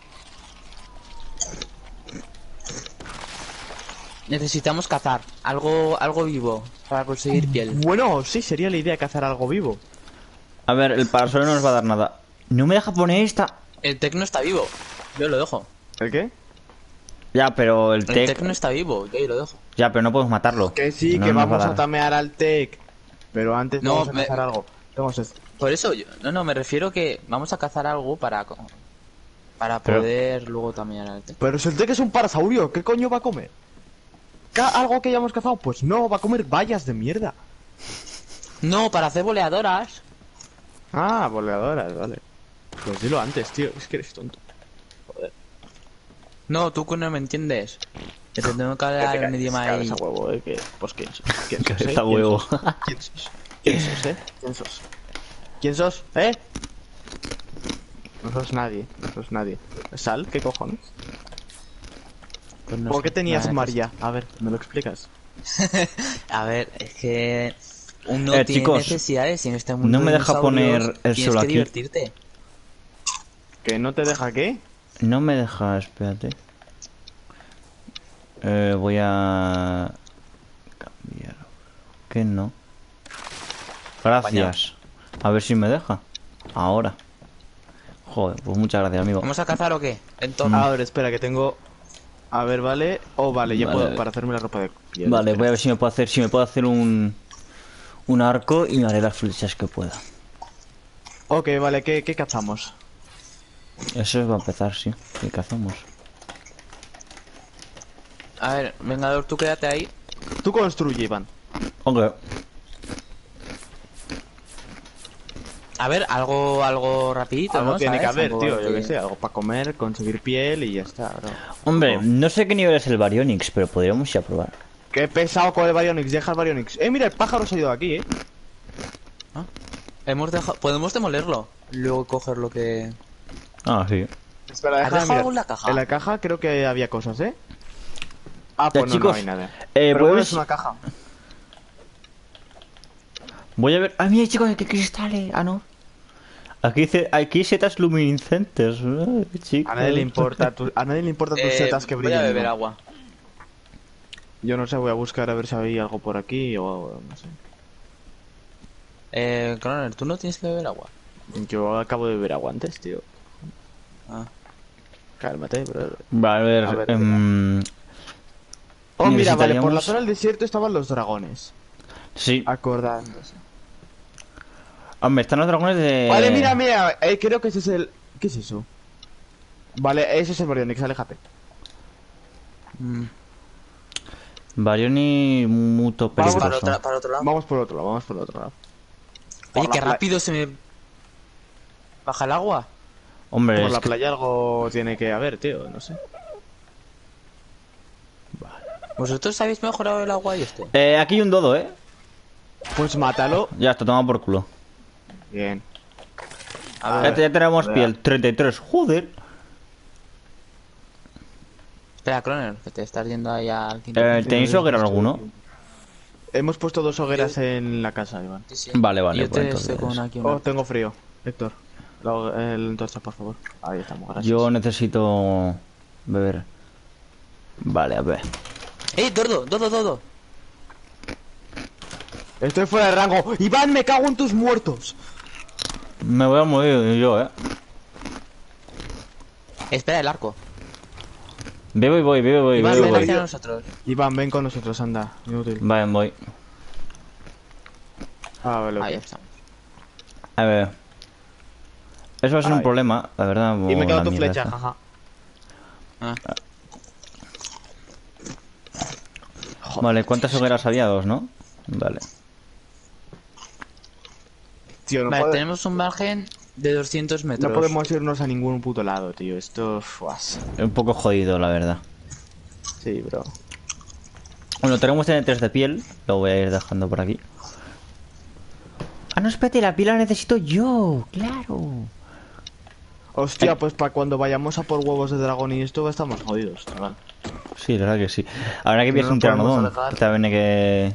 Necesitamos cazar algo, algo vivo para conseguir piel. Bueno, sí, sería la idea cazar algo vivo. A ver, el parasol no nos va a dar nada. No me deja poner esta. El tecno está vivo. Yo lo dejo. ¿El qué? Ya, pero el El tech. tecno está vivo. Yo ahí lo dejo. Ya, pero no podemos matarlo. Que sí, No que nos va vamos a dar. tamear al tech. Pero antes No, vamos a me- cazar algo. Vamos a... Por eso, yo, no, no, me refiero que vamos a cazar algo para co- para Pero- poder luego también al tecno. Pero si el tech es un parasaurio, ¿qué coño va a comer? ¿Ca- ¿Algo que hayamos cazado? Pues no, va a comer bayas de mierda. No, para hacer boleadoras. Ah, boleadoras, vale. Pues dilo antes, tío, es que eres tonto. No, tú que no me entiendes. Que te tengo que hablar en un idioma ahí. Esa huevo, eh, que... Pues quién sos, quién sos, eh? Está ¿Quién huevo. sos? ¿Quién sos? ¿Quién sos, eh? ¿Quién sos? ¿Quién sos, eh? No sos nadie, no sos nadie. ¿Sal? ¿Qué cojones? Pues no ¿Por qué sé, tenías nada, María? A ver, ¿me lo explicas? pues- A ver, es que uno Eh, tiene chicos, necesidades y en este mundo no me de deja dinosaurios poner el tienes sol que aquí. divertirte. ¿Que no te deja qué? No me deja, espérate. Eh, voy a cambiar. ¿Qué no? Gracias. A ver si me deja. Ahora. Joder, pues muchas gracias, amigo. ¿Vamos a cazar o qué? Entonces, A ver, espera, que tengo... A ver, vale... Oh, vale, ya Vale. puedo... Para hacerme la ropa de piel. Vale, espera. voy a ver si me puedo hacer, si me puedo hacer un un arco y me haré las flechas que pueda. Ok, vale, ¿qué, qué cazamos? Eso va a empezar, sí. ¿Qué cazamos? a ver, Vengador, tú quédate ahí. Tú construye, Iván. Ok. A ver, algo algo rapidito, Algo ¿no? tiene que ¿Sabes? haber, Algo tío, yo que- que sé. Algo para comer, conseguir piel y ya está, bro. Hombre, Ojo. no sé qué nivel es el Baryonyx, pero podríamos ir a probar. Qué pesado con el Baryonyx, deja el Baryonyx. Eh, mira, el pájaro se ha ido de aquí, eh. Hemos dejado... Podemos demolerlo. Luego coger lo que... Ah, sí. Espera, ¿Has déjame dejado mirar. algo en la caja? En la caja creo que había cosas, ¿eh? Ah, Ya, pues no, chicos, no hay nada. Eh, Pero voy, a bueno, ver es si- una caja. voy a ver. Ah, mira, chicos, qué cristales. Ah, no. Aquí dice, aquí hay setas luminiscentes. Ay, chicos. A nadie le importa, tu- a nadie le importa tus Eh, setas que voy brillan. a beber Iván. agua. Yo no sé, voy a buscar a ver si hay algo por aquí o no sé. Eh, Croner, ¿tú no tienes que beber agua? Yo acabo de beber agua antes, tío. Ah. Cálmate, bro. Vale, a ver. A ver, em, Oh, mira, vale, por la Necesitaríamos- zona del desierto estaban los dragones. sí. Acordándose. Hombre, están los dragones de. Vale, mira, mira, eh, creo que ese es el... ¿Qué es eso? Vale, ese es el Baryonyx, aléjate. Mm. Baryonyx muto Vamos peligroso. Para, otra- para otro lado. Vamos por otro lado, vamos por otro lado. Oye, por qué la pla- rápido se me... Baja el agua. Hombre, Por es la que- playa algo tiene que haber, tío, no sé. ¿Vosotros habéis mejorado el agua y este? Eh, aquí hay un dodo, eh. Pues mátalo. Ya está, toma por culo. Bien. A Ya, ver, te- ya tenemos a ver. piel. treinta y tres. Joder. espera, Croner, que te estás yendo ahí al quinto. Eh, ¿Tenéis hoguera alguno? Hemos puesto dos hogueras en la casa, Iván. Sí, sí. Vale, vale, Yo pues te entonces- estoy con aquí una... Oh, tengo frío. Héctor, la ho- el entorcha, por favor. Ahí estamos, gracias. Yo necesito beber. Vale, a ver. ¡Eh, Dodo! ¡Dodo, Dodo! Estoy fuera de rango. Iván, me cago en tus muertos. Me voy a morir yo, eh. Espera el arco. Bebo y voy, bebo y voy, Iván, bebo y ven voy. aquí. Hacia nosotros. Iván, ven con nosotros, anda. Inútil. Vale, voy. Ah, vale, Ahí ok. estamos. A ver. Eso va a ser un Ay. problema, la verdad. Y me o quedo la tu mierda flecha, esta. jaja. Ah. Vale, ¿cuántas hogueras había? Dos, ¿no? Vale. Tío, no, Vale, pode- tenemos un margen de doscientos metros. no podemos irnos a ningún puto lado, tío. Esto... fuas. Es un poco jodido, la verdad. Sí, bro. Bueno, tenemos T N tres de piel. Lo voy a ir dejando por aquí. Ah, no, espérate, la piel la necesito yo. Claro. Hostia, pues para cuando vayamos a por huevos de dragón y esto estamos jodidos, chaval. Sí, la verdad que sí. Ahora que No pillas nos un podemos pteranodón. alejar. También hay que...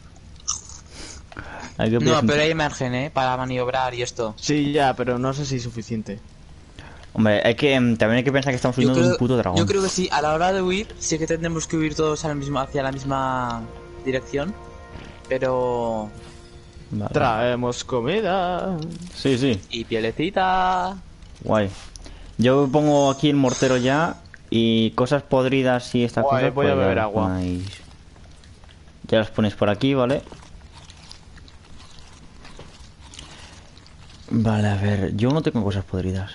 Hay que pillar No, un- pero hay margen, ¿eh? Para maniobrar y esto. Sí, ya, pero no sé si es suficiente. Hombre, hay que... em, También hay que pensar que estamos Yo huyendo de creo, un puto dragón. yo creo que sí, a la hora de huir, sí que tendremos que huir todos al mismo, hacia la misma dirección. Pero... Vale. Traemos comida. Sí, sí. Y pielecita... Guay. Yo pongo aquí el mortero ya. Y cosas podridas y estas Guay, cosas. voy a pues ya beber las agua. ponéis- Ya las ponéis por aquí, ¿vale? Vale, a ver. Yo no tengo cosas podridas.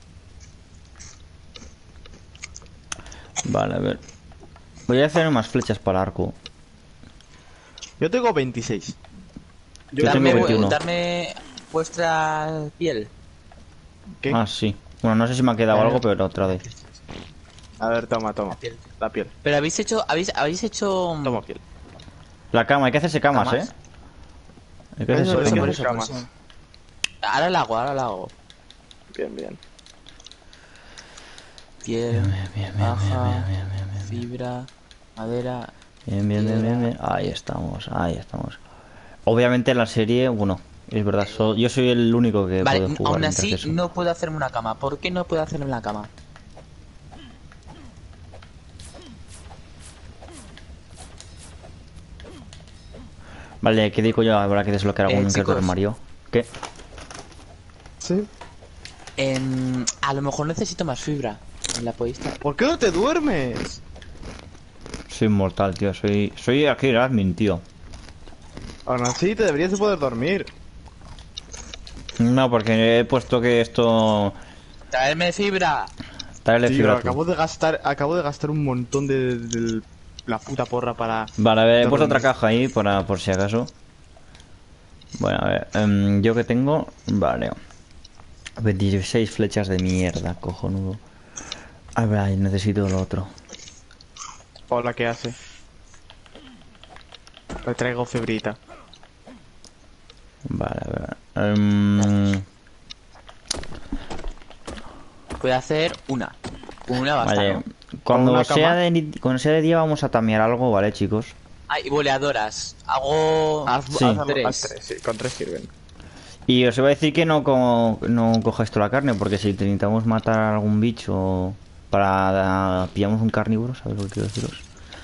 Vale, a ver. Voy a hacer más flechas para el arco. Yo tengo veintiséis. Yo darme, tengo veintiuno. darme vuestra piel. ¿Qué? Ah, sí. Bueno, no sé si me ha quedado Eh. algo, pero otra vez. A ver, toma, toma. piel. La piel. Pero habéis hecho... Habéis, habéis hecho... Toma piel. La cama, hay que hacerse camas, Camas. ¿eh? Hay que hacerse Eso, Por eso, Venga, por camas. eso, por camas. eso. Ahora la hago, ahora la hago. Bien, bien. Piel, Bien, bien, bien, paja, bien, bien, bien, bien, bien. fibra, madera... Bien, bien, bien, bien, bien. Ahí estamos, ahí estamos. Obviamente en la serie, bueno, es verdad, so- yo soy el único que Vale, puede jugar aún en así acceso. no puedo hacerme una cama. ¿Por qué no puedo hacerme una cama? Vale, ¿qué digo yo? Habrá que desbloquear Eh, algún que otro chicos. armario. ¿Qué? Sí. Em, a lo mejor necesito más fibra. ¿Me la podéis dar? ¿Por qué no te duermes? Soy inmortal, tío. Soy, soy aquí el admin, tío. Aún así, te deberías de poder dormir. No, porque he puesto que esto... ¡Traedme fibra! Dale Tío, fibra tú. acabo de gastar, acabo de gastar un montón de, de la puta porra para... Vale, a ver, he puesto dormir. otra caja ahí para, por si acaso. Bueno, a ver. em, yo que tengo... Vale. veintiséis flechas de mierda, cojonudo. A ver, ahí necesito lo otro. Hola, ¿qué hace? Le traigo febrita. Vale, a ver. em, Voy a hacer una. Una basta, vale. ¿no? Cuando una sea, cama. de, ni- cuando sea de día vamos a tamear algo, ¿vale, chicos? Ah, y boleadoras. Hago... Haz, Sí. haz- haz Tres. tres, sí, con tres sirven. Y os iba a decir que no, co- no cojáis toda la carne, porque si intentamos matar a algún bicho para... pillamos un carnívoro, ¿sabes lo que quiero deciros?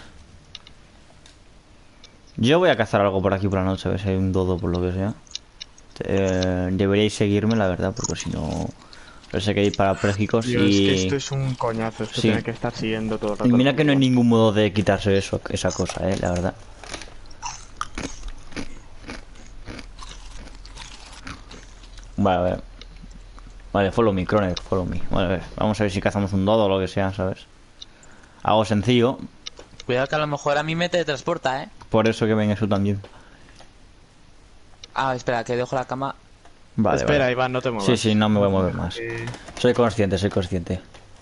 Yo voy a cazar algo por aquí por la noche, a ver si hay un dodo por lo que sea. Eh, deberíais seguirme, la verdad, porque si no... Sé que hay parapléjicos Tío, y... es que esto es un coñazo, esto Sí. tiene que estar siguiendo todo el y rato. mira que no hay ningún modo de quitarse eso, esa cosa, eh, la verdad. Vale, a ver. Vale, follow me, Croner, follow me. Vale, a ver, vamos a ver si cazamos un dodo o lo que sea, ¿sabes? Algo sencillo, Cuidado que a lo mejor a mí me teletransporta, ¿eh? por eso que ven eso también. Ah, espera, que dejo la cama. Vale, Espera, vale. Iván, no te muevas. Sí, sí, no me voy a mover más. Eh, Soy consciente, soy consciente.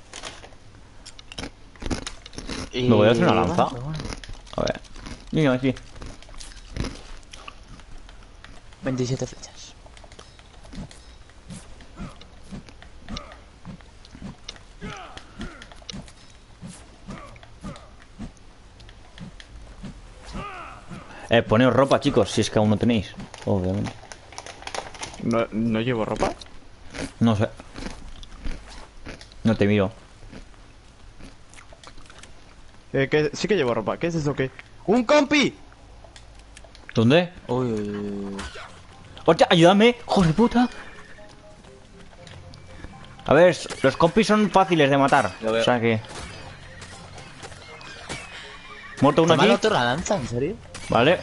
Y... ¿Me voy a hacer una lanza? bueno, bueno. A ver. Mira, aquí. veintisiete flechas. Eh, poneos ropa, chicos, si es que aún no tenéis. Obviamente. ¿no, ¿No llevo ropa? No sé. No te miro. Eh, que sí que llevo ropa. ¿Qué es eso que? ¡Un compi! ¿Dónde? Uy, uy, uy. ¡Hostia, ayúdame! ¡Joder de puta! A ver, los compis son fáciles de matar. Lo veo. O sea que... Muerto uno ¿Te me ha aquí. roto la lanza, en serio? Vale.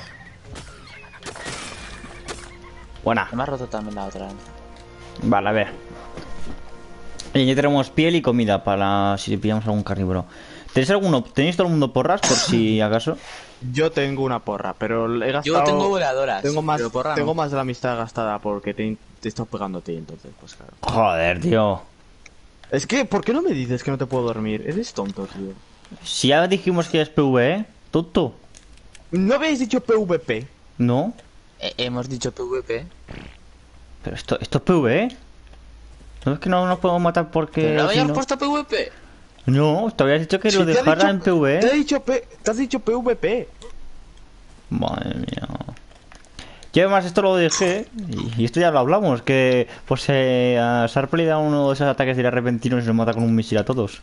Buena. Me ha roto también la otra lanza. Vale, a ver. Y ya tenemos piel y comida para si pillamos algún carnívoro. ¿Tenéis alguno? ¿Tenéis todo el mundo porras por si acaso? Yo tengo una porra, pero he gastado... Yo tengo voladoras. Tengo más, pero porra tengo no. más de la amistad gastada porque te, te he estado pegando a ti, entonces, pues claro. Joder, tío. Es que, ¿por qué no me dices que no te puedo dormir? Eres tonto, tío. Si ya dijimos que es PvE, tonto. ¿No habéis dicho PvP? No. Eh, hemos dicho PvP. Pero esto, esto es PvE. ¿No es que no nos podemos matar porque... ¿Pero no si habíamos no? puesto PvP? No, te habías dicho que Si lo te ha dejara dicho- en PvE. Te, he dicho P- te has dicho PvP. Madre mía. Yo además esto lo dejé, y y esto ya lo hablamos, que pues eh, a Sharp le da uno de esos ataques de repentinos y se mata con un misil a todos.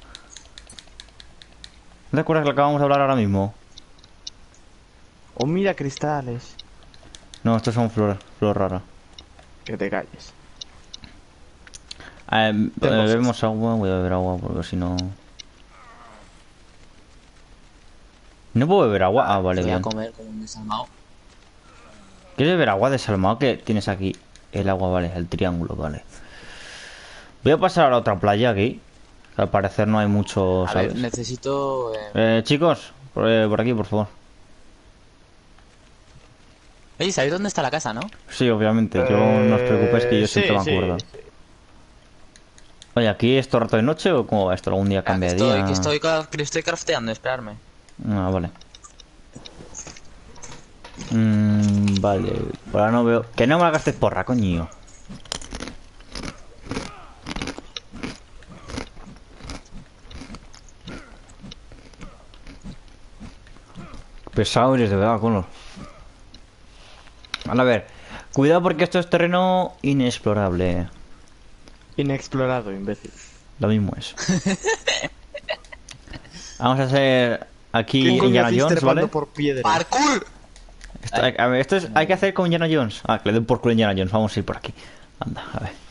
¿No te acuerdas que lo acabamos de hablar ahora mismo? Oh, mira, cristales. No, estos son flor, flor rara. Que te calles. Eh, eh, Tengo bebemos agua, voy a beber agua porque si no... ¿No puedo beber agua? Ah, vale, Voy a bien. comer como un desalmado. ¿Quieres beber agua desalmado que tienes aquí? El agua, vale, el triángulo, vale. Voy a pasar a la otra playa aquí. Que al parecer no hay mucho, A ¿sabes? ver, necesito... eh, Eh, chicos, por, eh, por aquí, por favor. Oye, ¿sabéis dónde está la casa, no? Sí, obviamente, yo no os preocupéis que yo Eh, siempre sí, me acuerdo. sí, sí. Oye, ¿aquí es todo rato de noche o cómo va esto? ¿Algún día Ah, que cambia de estoy, día? que estoy, ca- que estoy crafteando, esperarme. Ah, vale. Mm, vale, ahora no veo... Que no me la gastes porra, coño. Pesado eres de verdad, Conor. Vale, a ver. Cuidado porque esto es terreno inexplorable. Inexplorado, imbécil. Lo mismo es. Vamos a hacer aquí ¿Quién coño Indiana hacéis Jones, trepando ¿vale? por piedras? ¡Parkour! Esto, a ver, esto es, hay que hacer con Indiana Jones. Ah, que le den por culo a Indiana Jones. Vamos a ir por aquí. Anda, a ver.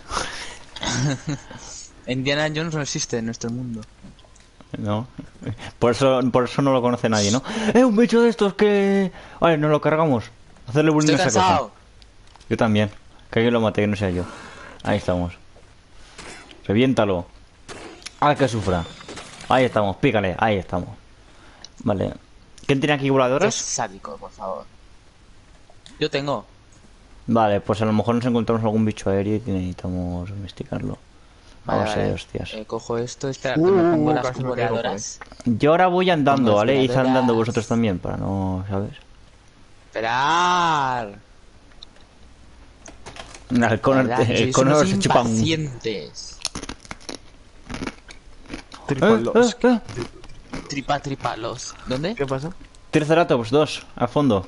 Indiana Jones no existe en nuestro mundo. No. Por eso, por eso no lo conoce nadie, ¿no? ¡Eh, un bicho de estos que... Vale, nos lo cargamos. Hacerle bullying Estoy a esa cosa. cansado. Yo también. Que alguien lo mate, que no sea yo. Ahí estamos. Reviéntalo. ¡Ay, que sufra! Ahí estamos, pícale. Ahí estamos. Vale. ¿Quién tiene aquí Qué voladores? sádico, por favor. Yo tengo. Vale, pues a lo mejor nos encontramos algún bicho aéreo y necesitamos domesticarlo. Vale, Vamos a ver, vale. hostias. Eh, cojo esto, espera, que Uh, me pongo las casi me caigo, voladoras. Yo ahora voy andando, Pongo ¿vale? Id esperadoras. andando vosotros también, para no... ¿sabes? ¡Esperar! El Connor, ¿Verdad? el Sois Connor unos se chupa un... impacientes. Tripalos. Eh, eh, eh. Tripa, tripalos. ¿Dónde? ¿Qué pasa? Triceratops, dos, al fondo.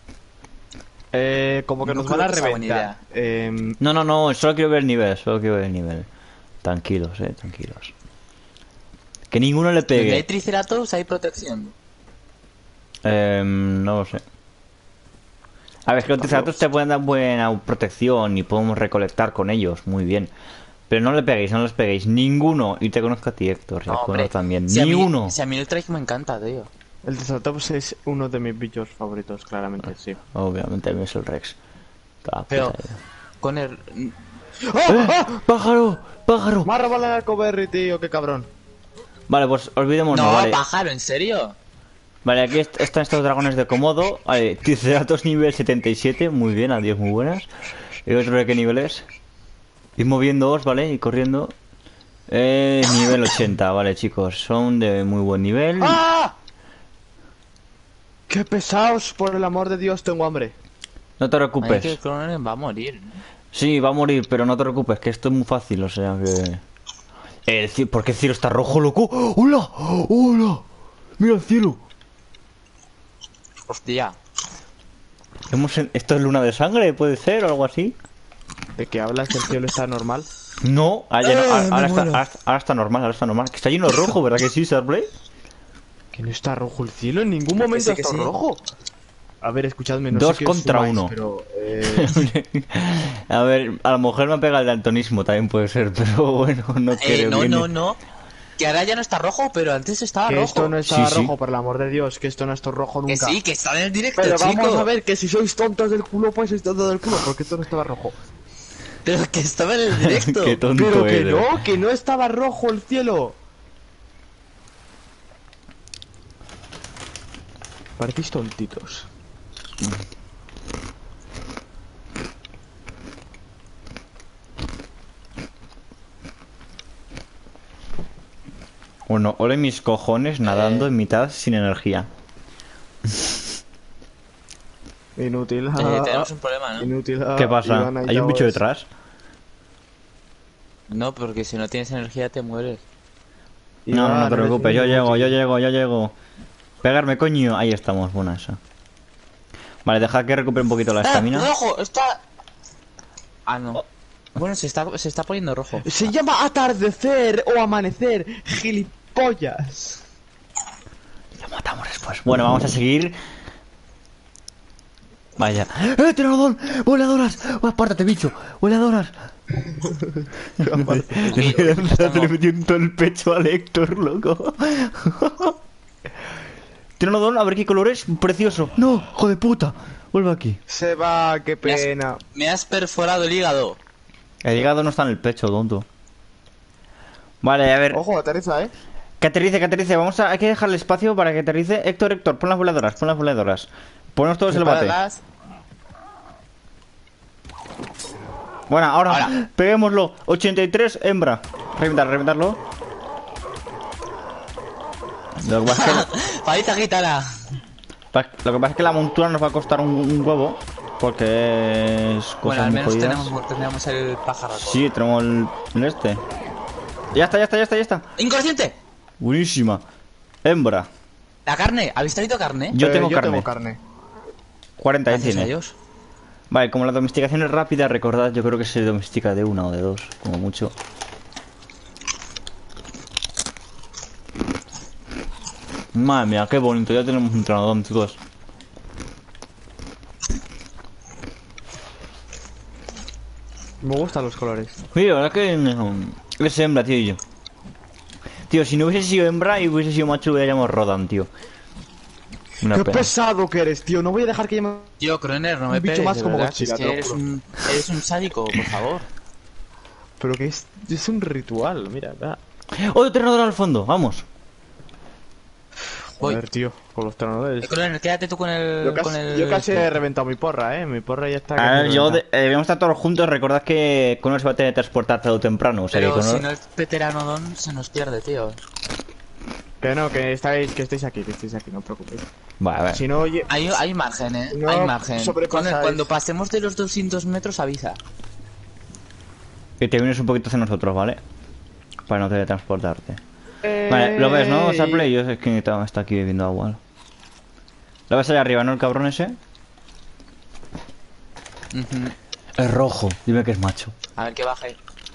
Eh, como que No nos van a creo que sea buena reventar. Eh, No, no, no, solo quiero ver el nivel, solo quiero ver el nivel. Tranquilos, eh, tranquilos. Que ninguno le Donde hay pegue. triceratops hay protección. Eh, no lo sé. A ver, es que los triceratops te pueden dar buena protección y podemos recolectar con ellos, muy bien. Pero no le peguéis, no les peguéis. Ninguno. Y te conozco a ti, Héctor. Y a No, Connor hombre, también. Si a Ni mí- uno. Si a mí el trike me encanta, tío. el Triceratops es uno de mis bichos favoritos, claramente, sí. Obviamente, el mío es el Rex. Toda la Pero, puta vida. con el... ¡Eh! ¡Pájaro! ¡Pájaro! Me ha robado el Arcoberry, tío, qué cabrón. Vale, pues olvidémonos, No, vale. pájaro, ¿en serio? Vale, aquí est- están estos dragones de Komodo. Vale, Triceratops nivel setenta y siete. Muy bien, adiós, muy buenas. ¿Y otro de qué nivel es? Ir moviéndoos, ¿vale? Y corriendo. Eh, nivel ochenta, vale, chicos. Son de muy buen nivel. ¡Ah! ¡Qué pesados! Por el amor de Dios, tengo hambre. No te Ay, preocupes. que el Cronen va a morir. Sí, va a morir, pero no te preocupes, que esto es muy fácil, o sea que... El cielo... ¿Por qué el cielo está rojo, loco? ¡Hola! ¡Hola! ¡Mira el cielo! Hostia. ¿Hemos en- ¿Esto es luna de sangre? ¿Puede ser o algo así? ¿De qué hablas? ¿El cielo está normal? No, ah, ya no, Eh, ahora, me ahora está, muero. ahora, ahora está normal, ahora está normal. Que está lleno de rojo, ¿verdad que sí, Sarblade? Que no está rojo el cielo, en ningún momento sí, está que sí. rojo. A ver, escuchadme, no Dos sé qué contra fumáis, uno. pero, eh, A ver, a lo mejor me pega el daltonismo, también puede ser, pero bueno, no Eh, creo no, que no, no. Que ahora ya no está rojo, pero antes estaba que rojo. esto no estaba Sí, sí. rojo, por el amor de Dios, que esto no está rojo Que nunca. sí, que está en el directo, Pero chico. vamos a ver que si sois tontos del culo, pues sois tontos del culo, porque esto no estaba rojo. Pero que estaba en el directo. Qué tonto Pero que eres. no, que no estaba rojo el cielo. Parecéis tontitos. Bueno, ole mis cojones nadando en mitad sin energía. Inútil. Eh, tenemos un problema, ¿no? Inútil. ah, ¿Qué pasa? Iván, ahí ¿Hay un ya bicho ves. detrás? No, porque si no tienes energía te mueres. No, no, no Iván, te eres preocupes, un yo llego, inútil. yo llego, yo llego. Pegarme, coño. Ahí estamos, buena esa. Vale, deja que recupere un poquito la ¡Ah! estamina. ¡Rojo! Está... Ah, no. Bueno, se está, se está poniendo rojo. Se llama atardecer o amanecer, gilipollas. Lo matamos después. Bueno, vamos a seguir. Vaya. ¡Eh, Pteranodon! ¡Voladoras! ¡Oh, apártate, bicho! ¡Voladoras! Le le metió en todo el pecho al Héctor, loco. Pteranodon, a ver qué color es. Precioso. ¡No! ¡Hijo de puta! Vuelve aquí. Se va, qué Me has- pena. Me has perforado el hígado. El hígado no está en el pecho, tonto. Vale, a ver. Ojo, aterriza, eh. Que aterrice, que aterrice. Vamos a... Hay que dejarle espacio para que aterrice. Héctor, Héctor, pon las voladoras, pon las voladoras. Ponnos todos el bate. Preparadas. Bueno, ahora, Ahora. peguémoslo. ochenta y tres, hembra. Reventar, reventarlo. Lo que, pasa es que, Palita gitana. lo que pasa es que la montura nos va a costar un, un huevo. Porque es cosa Bueno, al muy menos jodidas. tenemos, tenemos el pájaro. Sí, tenemos el, el este. Ya está, ya está, ya está, ya está. ¡Inconsciente! Buenísima. Hembra. La carne. ¿Habéis traído carne? Yo Eh, tengo yo carne. tengo carne. cuarenta de Gracias a cine. Dios. Vale, como la domesticación es rápida, recordad, yo creo que se domestica de una o de dos, como mucho. Madre mía, qué bonito, ya tenemos un Pteranodon, chicos. Me gustan los colores. Tío, la verdad que um, es hembra, tío, y yo. Tío, si no hubiese sido hembra y hubiese sido macho, hubiera llamado Rodan, tío. Una Qué pena. pesado que eres, tío. No voy a dejar que llame... Tío, Croner, no me Un bicho pegues, más de como verdad, Godzilla, es que te lo eres juro. un, eres un sádico, por favor. Pero que es, es un ritual, mira, va. ¡Otro Pteranodon al fondo! ¡Vamos! Voy. Joder, tío, con los tronadores. Eh, Croner, quédate tú con el... Yo casi, con el... yo casi he reventado mi porra, eh. Mi porra ya está. A casi ver, yo... De, reventada. eh, debemos estar todos juntos, recordad que Connor se va a teletransportar tarde o temprano, o sea Pero que Connor... si no el Pteranodon se nos pierde, tío. Que no, que estáis, que estáis aquí, que estáis aquí, no os preocupéis. Vale, vale. Si no, oye. Hay, hay margen, eh. No hay margen. sobrepasáis. Croner, cuando pasemos de los doscientos metros, avisa. Que te vienes un poquito hacia nosotros, ¿vale? Para no teletransportarte. Vale, lo ves, ¿no? Sapley, yo es que está está aquí bebiendo agua. Lo ves allá arriba, ¿no? El cabrón ese. Ujú. Es rojo, dime que es macho. A ver que baje.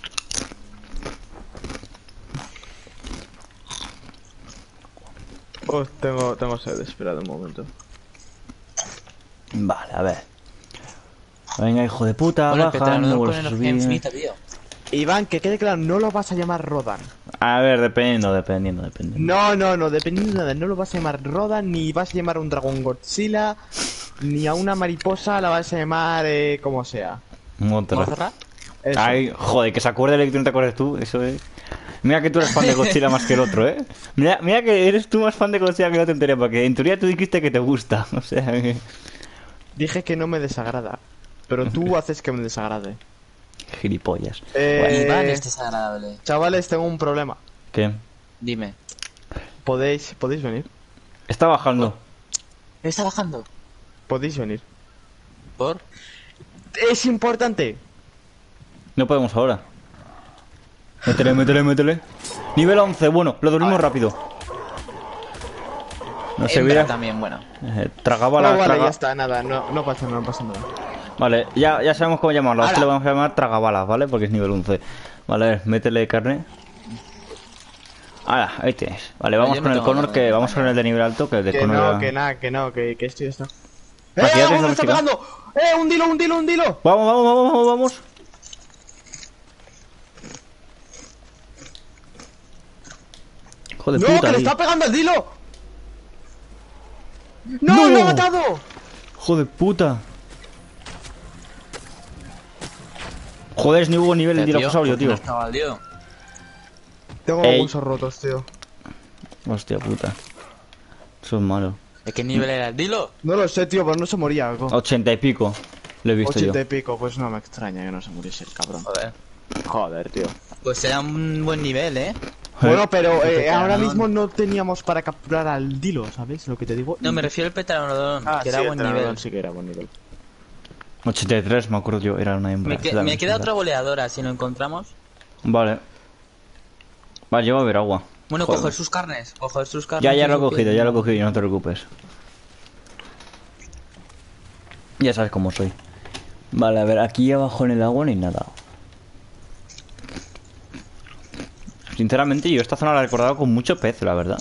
Oh, tengo, tengo sed, esperad un momento. Vale, a ver. Venga, hijo de puta, Bueno, el baja, no Pteranodon con vuelvas a energía subir. infinita, tío. Iván, que quede claro, no lo vas a llamar Rodan. A ver, dependiendo, dependiendo, dependiendo. No, no, no, dependiendo de nada, no lo vas a llamar Rodan, ni vas a llamar a un dragón Godzilla, ni a una mariposa la vas a llamar eh, como sea. Otra. ¿Mothra? Eso. Ay, joder, que se acuerde el que no te acuerdes tú, eso es. Mira que tú eres fan de Godzilla más que el otro, ¿eh? Mira, mira que eres tú más fan de Godzilla que el otro en teoría, porque en teoría tú dijiste que te gusta, o sea que... Dije que no me desagrada, pero tú haces que me desagrade. Gilipollas. Eh, Iván es desagradable. Chavales, tengo un problema. ¿Qué? Dime. ¿Podéis, podéis venir? Está bajando. ¿Está bajando? Podéis venir. ¿Por? Es importante. No podemos ahora. Métele, métele, métele. Nivel once, bueno, lo dormimos rápido. No se Hembra mira. también, bueno. Eh, tragabala, No, vale, traga- ya está, nada, no, no pasa nada, no pasa nada. Vale, ya, ya sabemos cómo llamarlo. A este Ala. lo vamos a llamar tragabalas, ¿vale? Porque es nivel once. Vale, a ver, métele carne. Ahora, ahí tienes. Vale, vamos yo con no el tengo Connor, nada que de vamos con el de nivel alto, que el de Que Connor... no, que nada, que no, que, que esto ya está. ¡Eh, Aquí ya algo tienes me está domesticado. pegando! ¡Eh, un dilo, un dilo, un dilo! Vamos, vamos, vamos, vamos, vamos. Hijo de ¡No, puta, que le tío. está pegando al dilo! ¡No, ¡No! lo ha matado! Hijo de puta. Joder, es nuevo nivel de Eh, tío, dinosaurio, ¿por qué tío. no estaba el tío? Tengo Ey. los huesos rotos, tío. Hostia puta. Eso es malo. ¿De qué nivel era el dilo? No lo sé, tío, pero no se moría algo. Ochenta y pico. Lo he visto Ochenta yo. y pico, pues no me extraña que no se muriese el cabrón. Joder. Joder, tío. Pues era un buen nivel, ¿eh? Bueno, pero eh, Pteranodon. ahora mismo no teníamos para capturar al dilo, ¿sabes lo que te digo? No, me refiero al Pteranodon, Ah, que sí, era el buen Pteranodon nivel. sí que era buen nivel. ochenta y tres, me acuerdo yo, era una hembra. Me, que- Dame, me queda dame. otra goleadora si lo encontramos. Vale. Vale, llevo a ver agua. Bueno, Joder. coger sus carnes, coger sus carnes. Ya, ya y lo he su cogido, piel. ya lo he cogido, no te preocupes. Ya sabes cómo soy. Vale, a ver, aquí abajo en el agua no hay nada. Sinceramente, yo esta zona la he recordado con mucho pez, la verdad.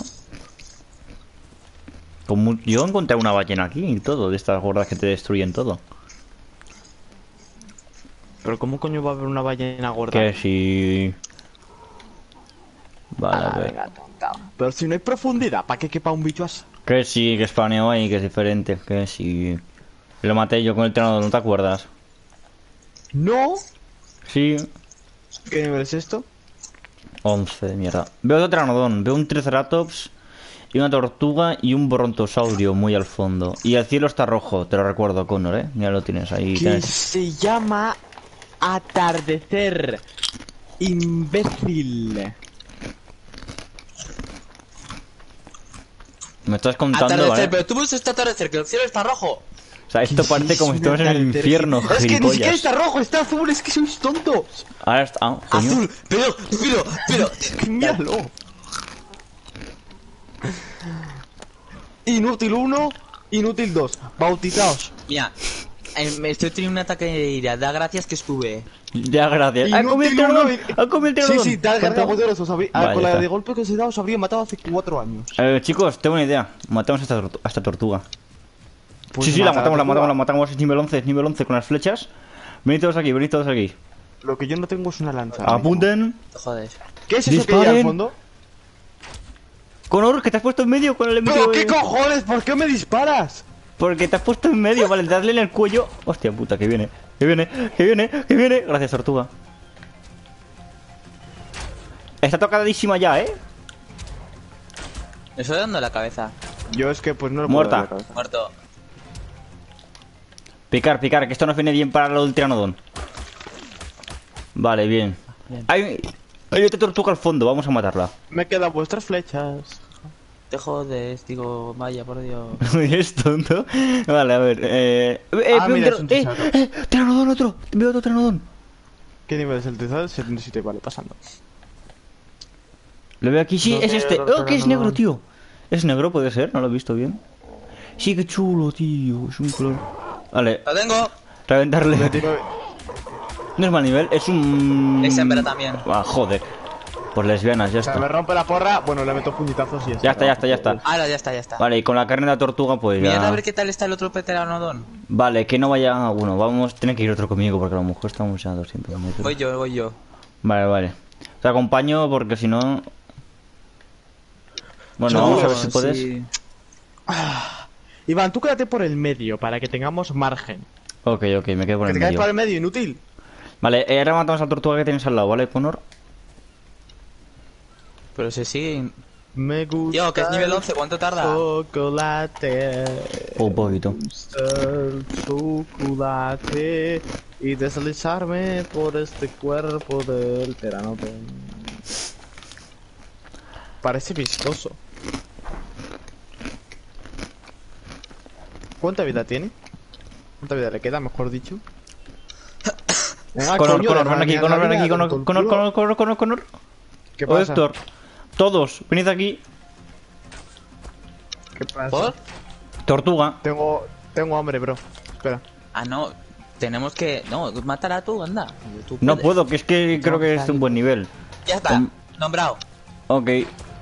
Con mu- Yo encontré una ballena aquí y todo, de estas gordas que te destruyen todo. Pero ¿cómo coño va a haber una ballena gorda? Que si... Vale, a Ah, ver. venga, tonta. Pero si no hay profundidad, ¿para qué quepa un bicho así? Que sí, que spawneó ahí, que es diferente. Que sí. Lo maté yo con el tenedor, ¿no te acuerdas? No. Sí. ¿Qué nivel es esto? once, mierda. Veo otro Pteranodon, veo un Triceratops y una tortuga y un brontosaurio muy al fondo. Y el cielo está rojo, te lo recuerdo, Connor, ¿eh? Ya lo tienes ahí. Que tienes- se llama atardecer. Imbécil. Me estás contando, Atardecer, ¿vale? pero tú ves este atardecer, que el cielo está rojo. O sea, esto ¿Qué parece es como si un estamos en el atardecer? infierno, Es que ni siquiera gilipollas. está rojo, está azul, es que sois tontos. Ahora está... Ah, coño. Azul, pero, pero, pero. Míralo. Inútil uno, inútil dos. Bautizaos. Mira, eh, me estoy teniendo un ataque de ira. Da gracias que estuve. Ya, gracias. ¡Ha comido el Inútil uno. Pteranodon! ¡Ha comido el Sí, Pteranodon! sí, te has ¿Cuánto? cargado de los os habría- ah, Vale, con ya la está. de golpe que os he dado os habría matado hace cuatro años. Eh, chicos, tengo una idea. Matamos a esta, tortu- a esta tortuga. Pues sí, sí, la mata a matamos, la matamos, la tortuga. matamos. Es nivel once, es nivel once con las flechas. Venid todos aquí, venid todos aquí. Lo que yo no tengo es una lanza. Apunten. Te jodes. ¿Qué es eso que hay al Disparen. fondo? Connor, que te has puesto en medio con el ¿Pero medio. qué cojones? ¿Por qué me disparas? Porque te has puesto en medio, vale, dadle en el cuello. Hostia puta, que viene, que viene, que viene, que viene. Gracias, tortuga. Está tocadísima ya, ¿eh? Me estoy dando la cabeza. Yo es que pues no lo Muerta. puedo dar la cabeza. Muerto. Picar, picar, que esto nos viene bien para lo del Pteranodon. Vale, bien. Bien. Hay, hay otra tortuga al fondo, vamos a matarla. Me quedan vuestras flechas. Te jodes, digo, vaya, por Dios. Es tonto. Vale, a ver. Eh, eh, Ah, veo mira, un es un ter- eh, Triceratops. eh, Pteranodon, otro. Veo otro Pteranodon. ¿Qué nivel es el Triceratops? setenta y siete, vale, pasando. Lo veo aquí, sí, No es sé, este. no, Oh, que es no, negro, no. tío. Es negro, puede ser, no lo he visto bien. Sí, qué chulo, tío. Es un color. Vale, ¡Lo tengo! reventarle. veintinueve. No es mal nivel, es un. Es hembra también. Ah, joder. Por lesbianas, ya O sea, me está. rompe la porra, bueno, le meto puñetazos y Ya está, ya está, ya está. Ahora ya está, ya está. Vale, y con la carne de la tortuga, pues Mirad a ya. ver qué tal está el otro Pteranodon. Vale, que no vaya. Bueno, vamos. Tiene que ir otro conmigo porque a lo mejor estamos a doscientos metros. Voy yo, voy yo. Vale, vale. Te acompaño porque si no. Bueno, Seguro, vamos a ver si puedes. Sí. Iván, tú quédate por el medio para que tengamos margen. Ok, ok, me quedo por Que el te caes medio. por el medio, inútil. Vale, eh, ahora matamos a la tortuga que tienes al lado, ¿vale, Connor? Pero se sigue. Me gusta. Tío, que es nivel once, ¿cuánto tarda? Chocolate. Un poquito. El chocolate. Y deslizarme por este cuerpo del Pteranodon. Parece vistoso. ¿Cuánta vida tiene? ¿Cuánta vida le queda, mejor dicho? Venga, Connor, coño, Connor, de ven aquí, la Connor, ven vida, aquí, Connor, tonto Connor, el Connor, culo. Connor, Connor, Connor. ¿Qué O pasa? Héctor, todos, venid aquí. ¿Qué pasa? ¿Por? Tortuga. Tengo, tengo hambre, bro. Espera. Ah, no. Tenemos que. No, mátala tú, anda. Tú No puedes. puedo, que es que creo que es un buen nivel. Ya está. Um, Nombrado. Ok.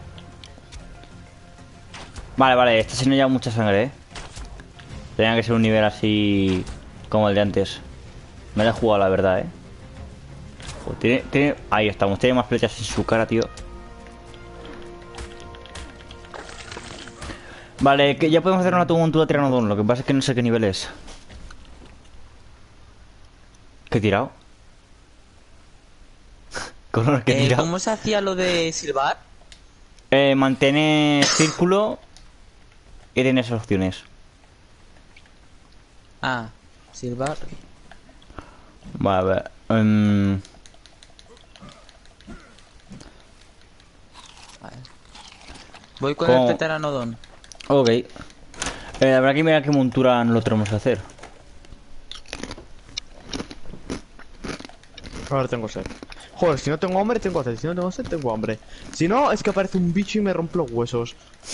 Vale, vale, este se nos lleva mucha sangre, eh. Tenía que ser un nivel así como el de antes. Me la he jugado, la verdad, eh. Joder, tiene, tiene... Ahí estamos, tiene más flechas en su cara, tío. Vale, que ya podemos hacer una montura Tiranodon. Lo que pasa es que no sé qué nivel es. ¿Qué he tirado? Color que he Eh, tirado. ¿Cómo se hacía lo de silbar? Eh, mantener círculo y tienes opciones. Ah, silbar. Vale, a ver. Um... Vale. Voy con ¿Cómo? el Pteranodon. Ok. Eh, habrá que mirar qué montura no lo tenemos que hacer. Ahora tengo sed. Joder, si no tengo hambre, tengo sed. Si no tengo sed, tengo hambre. Si no, es que aparece un bicho y me rompe los huesos.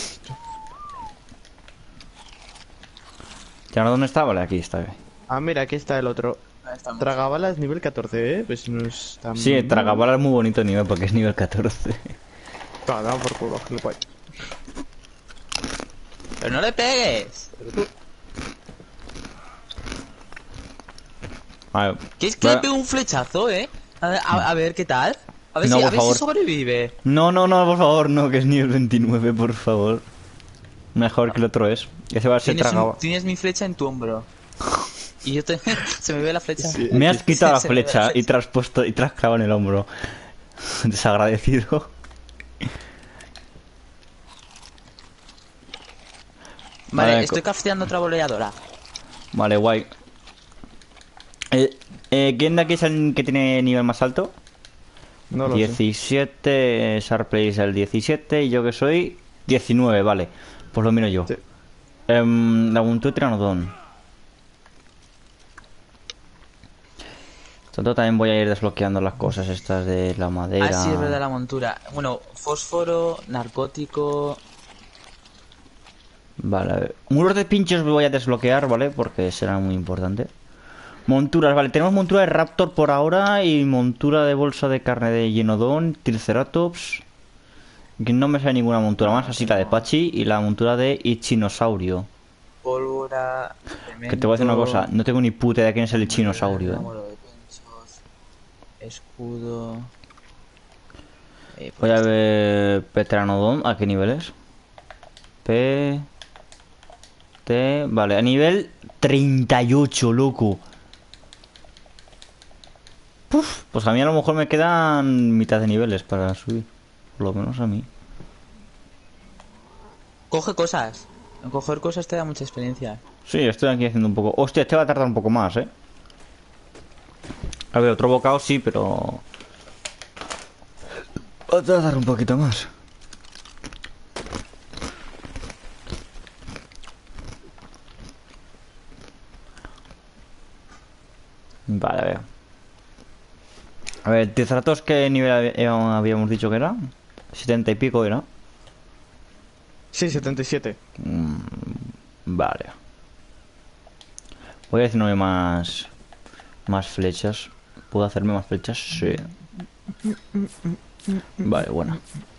¿Ya no dónde está? Vale, aquí está. Ah, mira, aquí está el otro. Ahí estamos. Tragabalas nivel catorce, ¿eh? Pues no es tan... Sí, Tragabala es muy bonito nivel porque es nivel catorce. Claro, dame por culo, gilipollas. Pero no le pegues. Vale. ¿Quieres que Vale. le pegue un flechazo, eh? A, a- a ver qué tal. A ver, No, si, a por ver si favor. sobrevive. No, no, no, por favor, no, que es nivel veintinueve, por favor. Mejor que el otro es. Ese va a ser Tienes, un- Tragabala. tienes mi flecha en tu hombro. Y yo te... se me ve la flecha. Sí. Me has quitado la Se me ve la flecha y flecha. te has puesto y te has clavado en el hombro. Desagradecido. Vale, Vale, estoy co- cafeteando otra boleadora. Vale, guay. Eh, eh, ¿Quién de aquí es el que tiene nivel más alto? No lo sé. diecisiete, Sharplay es el diecisiete y yo que soy diecinueve, vale. Pues lo miro yo. Sí. Em, la montura Tiranodon. Tanto también voy a ir desbloqueando las cosas estas de la madera. Ah, sí, es verdad, la montura. Bueno, fósforo, narcótico... Vale, a ver. Muros de pinchos me voy a desbloquear, ¿vale? Porque será muy importante. Monturas, vale. Tenemos montura de Raptor por ahora y montura de bolsa de carne de Genodon, Triceratops. Que no me sale ninguna montura más, así la de Pachi y la montura de Ichinosaurio. Pólvora... Que te voy a decir una cosa, no tengo ni puta idea de quién es el Ichinosaurio, eh. Número de pinchos, escudo... Eh, Voy pues a ver Pteranodon, ¿a qué nivel es? P... T... Vale, a nivel treinta y ocho, loco. Puf, pues a mí a lo mejor me quedan mitad de niveles para subir. Por lo menos a mí. Coge cosas. En coger cosas te da mucha experiencia. Sí, estoy aquí haciendo un poco... Hostia, este va a tardar un poco más, ¿eh? A ver, otro bocado sí, pero... Va a tardar un poquito más. Vale, a ver. A ver, Triceratops, ¿qué nivel hab- habíamos dicho que era? setenta y pico era. Sí, setenta y siete. Mm, vale. Voy a hacerme más... Más flechas. ¿Puedo hacerme más flechas? Sí. Vale, bueno.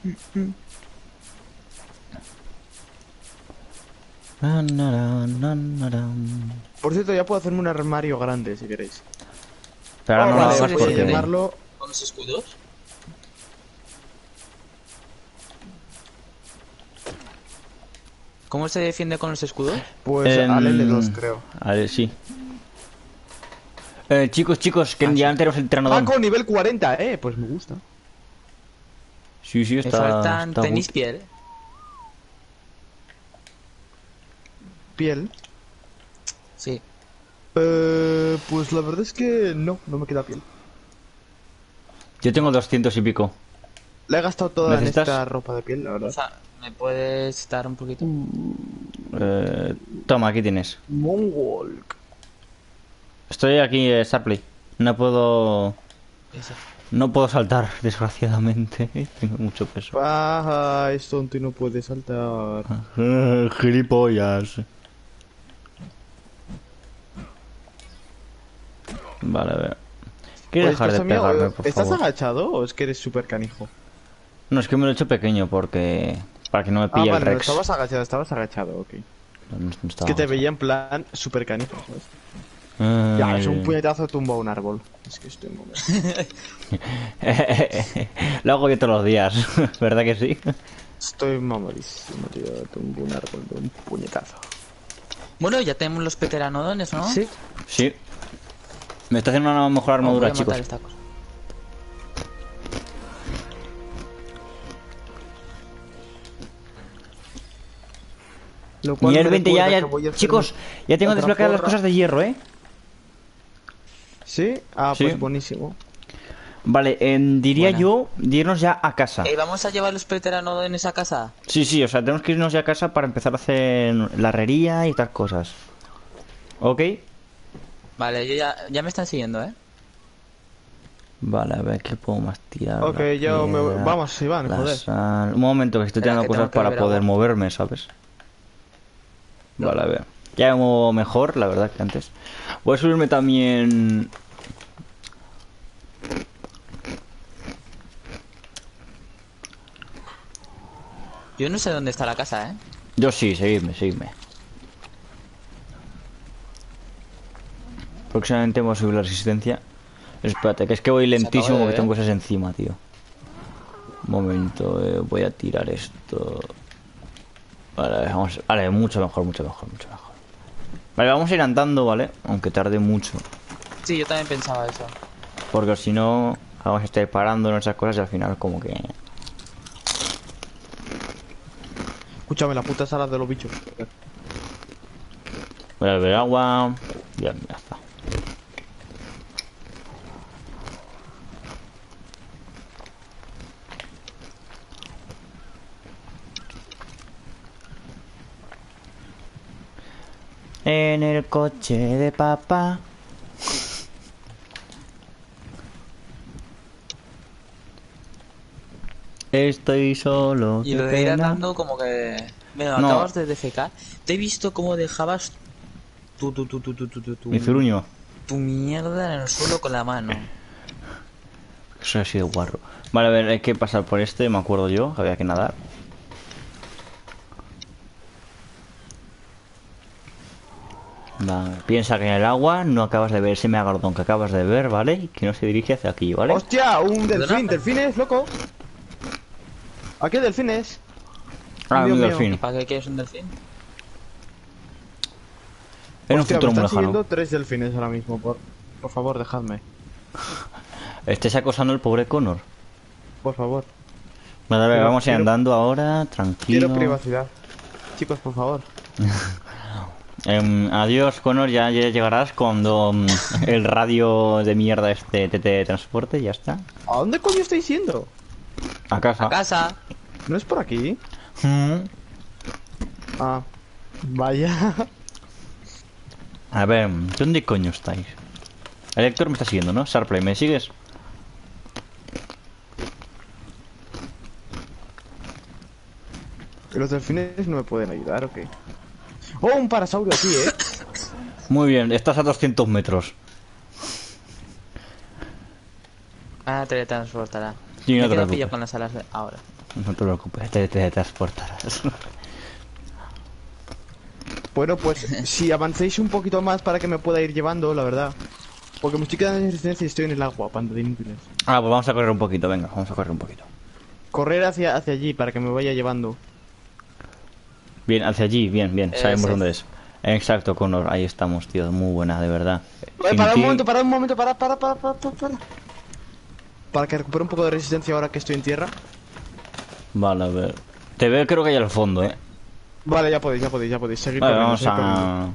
Na, na, na, na, na, na. Por cierto, ya puedo hacerme un armario grande si queréis. Pero ahora no Oh, lo vale, hagas sí, voy a sí, porque... llamarlo... ¿Con los escudos? ¿Cómo se defiende con los escudos? Pues Em, al L dos, creo. A ver, sí. Eh, chicos, chicos, que ya tenemos el Pteranodon. Paco, nivel cuarenta, eh. Pues me gusta. Sí, sí, Me está... faltan está tenis good. piel. Piel. Sí. Eh, pues la verdad es que no, no me queda piel. Yo tengo doscientos y pico. La he gastado toda en ¿Necesitas? esta ropa de piel, la O verdad. sea, ¿me puedes dar un poquito? Eh, toma, aquí tienes. Mongol. Estoy aquí, eh, Sharpley. No puedo... Eso. No puedo saltar, desgraciadamente. Tengo mucho peso. Paja, es tonto y no puede saltar. Eh, Gilipollas. Vale, a ver. ¿Quieres Pues, dejar de cosa mía, pegarme, por ¿estás favor? agachado o es que eres súper canijo? No, es que me lo he hecho pequeño porque... Para que no me Ah, pille vale, el no, Rex. estabas agachado, estabas agachado, ok. No, no- no Es estaba que te agachado. veía en plan super canijo, ¿sabes? Ay. Ya, es un puñetazo tumba un árbol. Es que estoy muy... Lo hago yo todos los días, ¿verdad que sí? Estoy mamadísimo, tío. Tumbo un árbol de un puñetazo. Bueno, ya tenemos los pteranodones, ¿no? Sí. Sí. Me está haciendo una mejor Oh, armadura, voy a chicos. matar esta cosa. Lo cual Nivel me veinte ya, recuerda ya. que voy a hacer Chicos, ya tengo otra desbloqueadas las porra. cosas de hierro, ¿eh? ¿Sí? Ah, Sí. pues buenísimo. Vale, em, diría Buena. yo de irnos ya a casa. Eh, ¿Vamos a llevar los pteranodones a casa? Sí, sí, o sea, tenemos que irnos ya a casa para empezar a hacer la herrería y tal cosas. ¿Ok? Vale, yo ya, ya me están siguiendo, ¿eh? Vale, a ver qué puedo más tirar. Ok, La yo me... piedra, Vamos, Iván, la joder. sal. Un momento, que estoy Espera, tirando que cosas tengo que para beber poder agua. moverme, ¿sabes? Vale, a ver. Ya me muevo mejor, la verdad, que antes. Voy a subirme también... Yo no sé dónde está la casa, ¿eh? Yo sí, seguidme, seguidme. Próximamente voy a subir la resistencia. Espérate, que es que voy lentísimo de porque ver. tengo cosas encima, tío. Un momento, eh, voy a tirar esto. Vale, vamos. Vale, mucho mejor, mucho mejor, mucho mejor. Vale, vamos a ir andando, ¿vale? Aunque tarde mucho. Sí, yo también pensaba eso. Porque si no, vamos a estar parando en esas cosas y al final como que... Escúchame, la puta sala de los bichos. Voy a beber agua. Bien, ya está. En el coche de papá. Estoy solo. Y qué lo de ir pena. andando como que... Mira, No. acabas de defecar. Te he visto cómo dejabas tu, tu, tu, tu, tu, tu, tu, tu, Mi zuruño. tu mierda en el suelo con la mano. Eso ha sido guarro. Vale, a ver, hay que pasar por este, me acuerdo yo, había que nadar. Vale, piensa que en el agua no acabas de ver ese megardón que acabas de ver, ¿vale? Y que no se dirige hacia aquí, ¿vale? ¡Hostia! ¡Un delfín! ¿Perdona? ¡Delfines, loco! ¿A qué delfines? Ah, Dios un mío. ¿Y delfín. para qué quieres un delfín? En un Hostia, futuro me muy están lejano. siguiendo tres delfines ahora mismo. Por, por favor, dejadme. Estés acosando al pobre Connor. Por favor. Vale, a ver, Quiero- vamos a ir quiero- andando ahora, tranquilo. Quiero privacidad. Chicos, por favor. Em, adiós, Connor, ya, ya llegarás cuando mm, el radio de mierda este te, te transporte, ya está. ¿A dónde coño estáis yendo? A casa. A casa. ¿No es por aquí? Mm. Ah. Vaya. A ver, ¿dónde coño estáis? El Héctor me está siguiendo, ¿no? Sharplay, ¿me sigues? ¿Los delfines no me pueden ayudar o qué? ¡Oh, un parasaurio aquí, eh! Muy bien, estás a doscientos metros. Ah, te teletransportará. Sí, no Me te quedo preocupes. pillado con las alas de ahora. No te preocupes, te, te transportarás. Bueno, pues si avancéis un poquito más para que me pueda ir llevando, la verdad. Porque me estoy quedando en resistencia y estoy en el agua, panda de inútiles. Ah, pues vamos a correr un poquito, venga, vamos a correr un poquito. Correr hacia, hacia allí para que me vaya llevando. Bien, hacia allí, bien, bien, Eh, sabemos sí. dónde es. Exacto, Connor, ahí estamos, tío, muy buena, de verdad. Oye, Sin para ti- un momento, para un momento, para, para, para, para, para, para. Para que recupere un poco de resistencia ahora que estoy en tierra. Vale, a ver. Te veo, creo que hay al fondo, eh. Vale, ya podéis, ya podéis, ya podéis seguir Vale, corriendo, vamos seguir corriendo.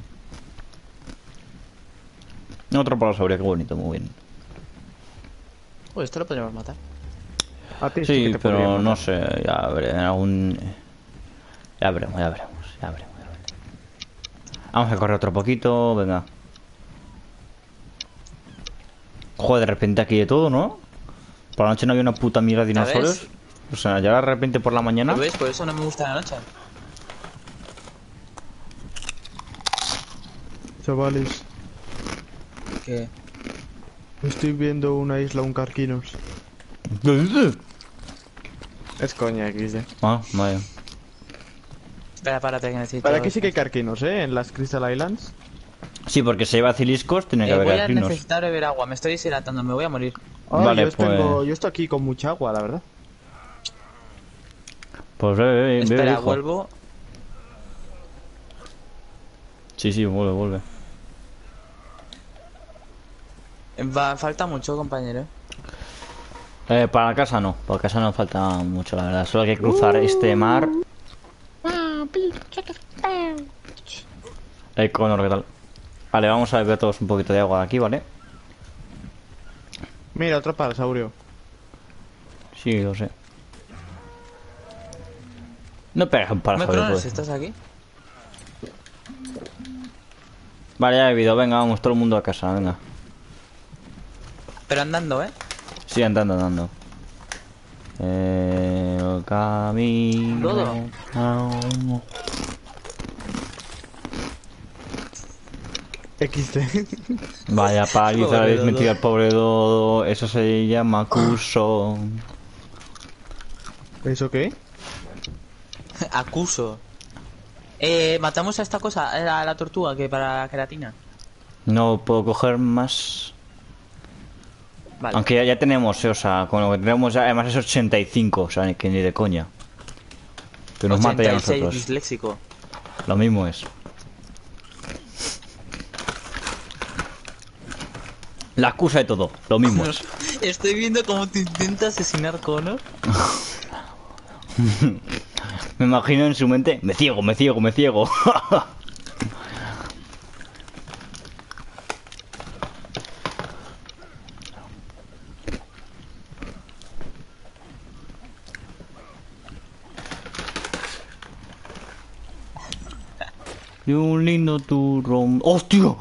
a... Otro parasaurio, qué bonito, muy bien. Uy, esto lo podríamos matar. A ti Sí, que te pero podría no matar. sé, ya veré, en algún... Ya veremos, ya veremos, ya veremos, ya veremos. Vamos a correr otro poquito, venga. Joder, de repente aquí de todo, ¿no? Por la noche no había una puta mierda de dinosaurios. ¿Sabes? O sea, ya de repente por la mañana... ¿Lo ves? Por eso no me gusta la noche. Chavales, Que... estoy viendo una isla, un carquinos. Es coña, equis de. Ah, vaya. Espera, párate que necesito... Para aquí sí que hay carquinos, ¿eh? En las Crystal Islands. Sí, porque si lleva ciliscos, tiene que Eh, haber voy a alpinos. necesitar beber agua, me estoy deshidratando, me voy a morir. Ah, Vale, yo, pues- tengo- yo estoy aquí con mucha agua, la verdad. Pues bebe, bebe, bebe, Espera, hijo. vuelvo. Sí, sí, vuelve, vuelve. Va, falta mucho, compañero. Eh, para la casa no, para la casa no falta mucho, la verdad. Solo hay que cruzar este mar. Eh, Connor, ¿qué tal? Vale, vamos a beber todos un poquito de agua de aquí, ¿vale? Mira, otro parasaurio. Sí, lo sé. No pegas para ¿Me saber, cronos, pues. estás aquí? Vale, ya he bebido, venga, vamos, todo el mundo a casa, venga. Pero andando, ¿eh? Sí, andando, andando. Eh, el camino. Todo. equis de. Vaya paliza, Pobre habéis Dodo. metido al pobre Dodo. Eso se llama acuso. ¿Eso qué? Acuso. Eh, matamos a esta cosa, a la tortuga, que para la queratina. No puedo coger más. Vale. Aunque ya, ya tenemos, eh, o sea, con lo que tenemos ya, además es ochenta y cinco, o sea, que ni de coña. Que nos mata ya a ochenta y seis nosotros. disléxico. Lo mismo es. La excusa de todo, lo mismo es. Estoy viendo cómo te intenta asesinar Connor. Me imagino en su mente, me ciego, me ciego, me ciego. Y un lindo turrón. ¡Hostia!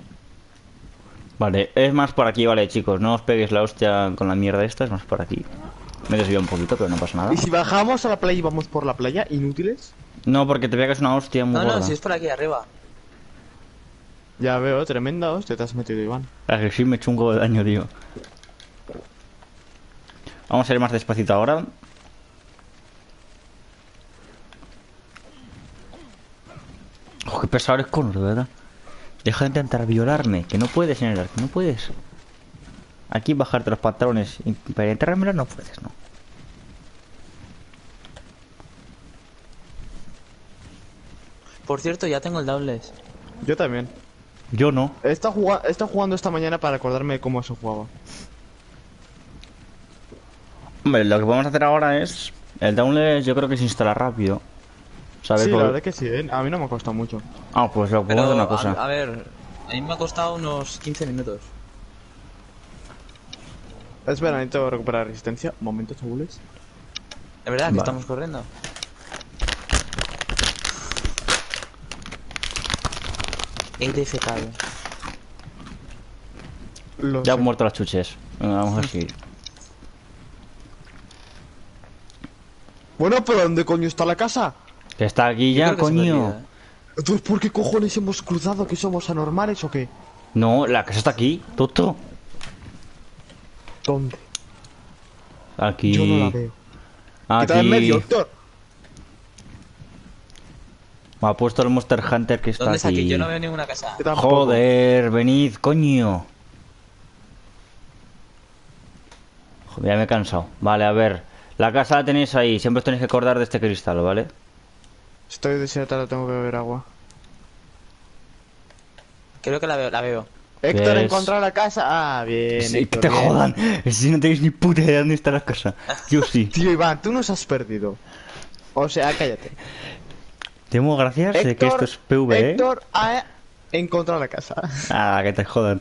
Vale, es más por aquí, vale, chicos. No os peguéis la hostia con la mierda esta, es más por aquí. Me he desviado un poquito, pero no pasa nada. ¿Y si bajamos a la playa y vamos por la playa, inútiles? No, porque te pegas una hostia muy No, no, gorda. si es por aquí arriba. Ya veo, tremenda hostia te has metido, Iván. La que sí me he hecho un huevo de daño, tío. Vamos a ir más despacito ahora. Oh, qué pesado eres, Connor, de verdad. Deja de intentar violarme, que no puedes, señor, que no puedes. Aquí bajarte los pantalones y penetrármelo no puedes, no. Por cierto, ya tengo el doubles. Yo también. Yo no. He estado, juga- he estado jugando esta mañana para acordarme de cómo se jugaba. Hombre, lo que podemos hacer ahora es... El downless yo creo que se instala rápido. ¿Sabes? Sí, la Porque- verdad que sí, ¿eh? A mí no me ha costado mucho. Ah, pues lo podemos hacer una a, cosa. a ver, a mí me ha costado unos quince minutos. Espera, necesito recuperar resistencia. Un momento, chabules. De verdad, que Vale. estamos corriendo. He defecado. Lo Ya sé. han muerto las chuches. Venga, vamos a seguir. Bueno, pero ¿dónde coño está la casa? Que está aquí Yo ya, creo que se me coño. olvida, ¿eh? Entonces, ¿por qué cojones hemos cruzado? ¿Que somos anormales o qué? No, la casa está aquí, tonto. ¿Dónde? Aquí. Yo no la veo. Aquí. Quita en medio, Héctor. Me ha puesto el Monster Hunter que está ¿Dónde está aquí. aquí? Yo no veo ninguna casa. Que tampoco. Joder, venid, coño. Joder, ya me he cansado. Vale, a ver. La casa la tenéis ahí. Siempre os tenéis que acordar de este cristal, ¿vale? Estoy deshidratado, tengo que beber agua. Creo que la veo, la veo. Héctor, ¿Ves? encontrar la casa. Ah, bien. Sí, que Héctor, te bien. jodan. Si no tenéis ni puta idea de dónde está la casa. Yo sí. Tío, Iván, tú nos has perdido. O sea, cállate. Demos gracias de que esto es P V E. Héctor ha encontrado la casa. Ah, que te jodan.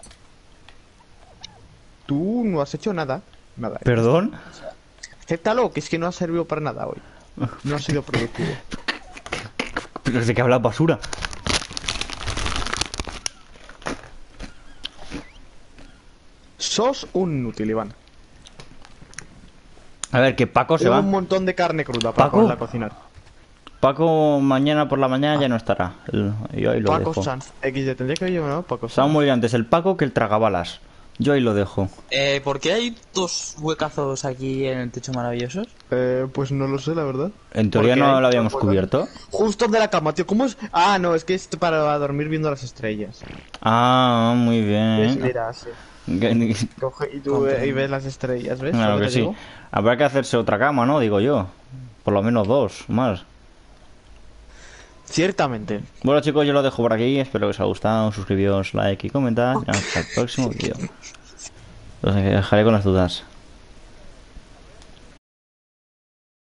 Tú no has hecho nada. Nada. ¿Perdón? Acéptalo, que es que no ha servido para nada hoy. No ha sido productivo. ¿Pero de qué hablas, basura? Sos un inútil, Iván. A ver, que Paco se Tengo va. un montón de carne cruda para ¿Paco? ponerla a cocinar. Paco mañana por la mañana ya no estará. El- Yo ahí lo Paco dejo. Sanz. equis de tendría que haber llamado Paco Se va a Sanz. morir antes el Paco que el tragabalas. Yo ahí lo dejo. Eh, ¿por qué hay dos huecazos aquí en el techo maravillosos? Eh, pues no lo sé, la verdad. En teoría Porque no hay lo habíamos dos cubierto. Justo de la cama, tío. ¿Cómo es? Ah, no, es que es para dormir viendo las estrellas. Ah, muy ¿Ves? bien. Mira, así. Que- Coge y tú ve- y ves las estrellas, ¿ves? Claro lo que te sí. digo? Habrá que hacerse otra cama, ¿no? Digo yo. Por lo menos dos, más. Ciertamente. Bueno chicos, yo lo dejo por aquí. Espero que os haya gustado. Suscribíos, like y comentad. Y hasta el próximo vídeo. Los dejaré con las dudas.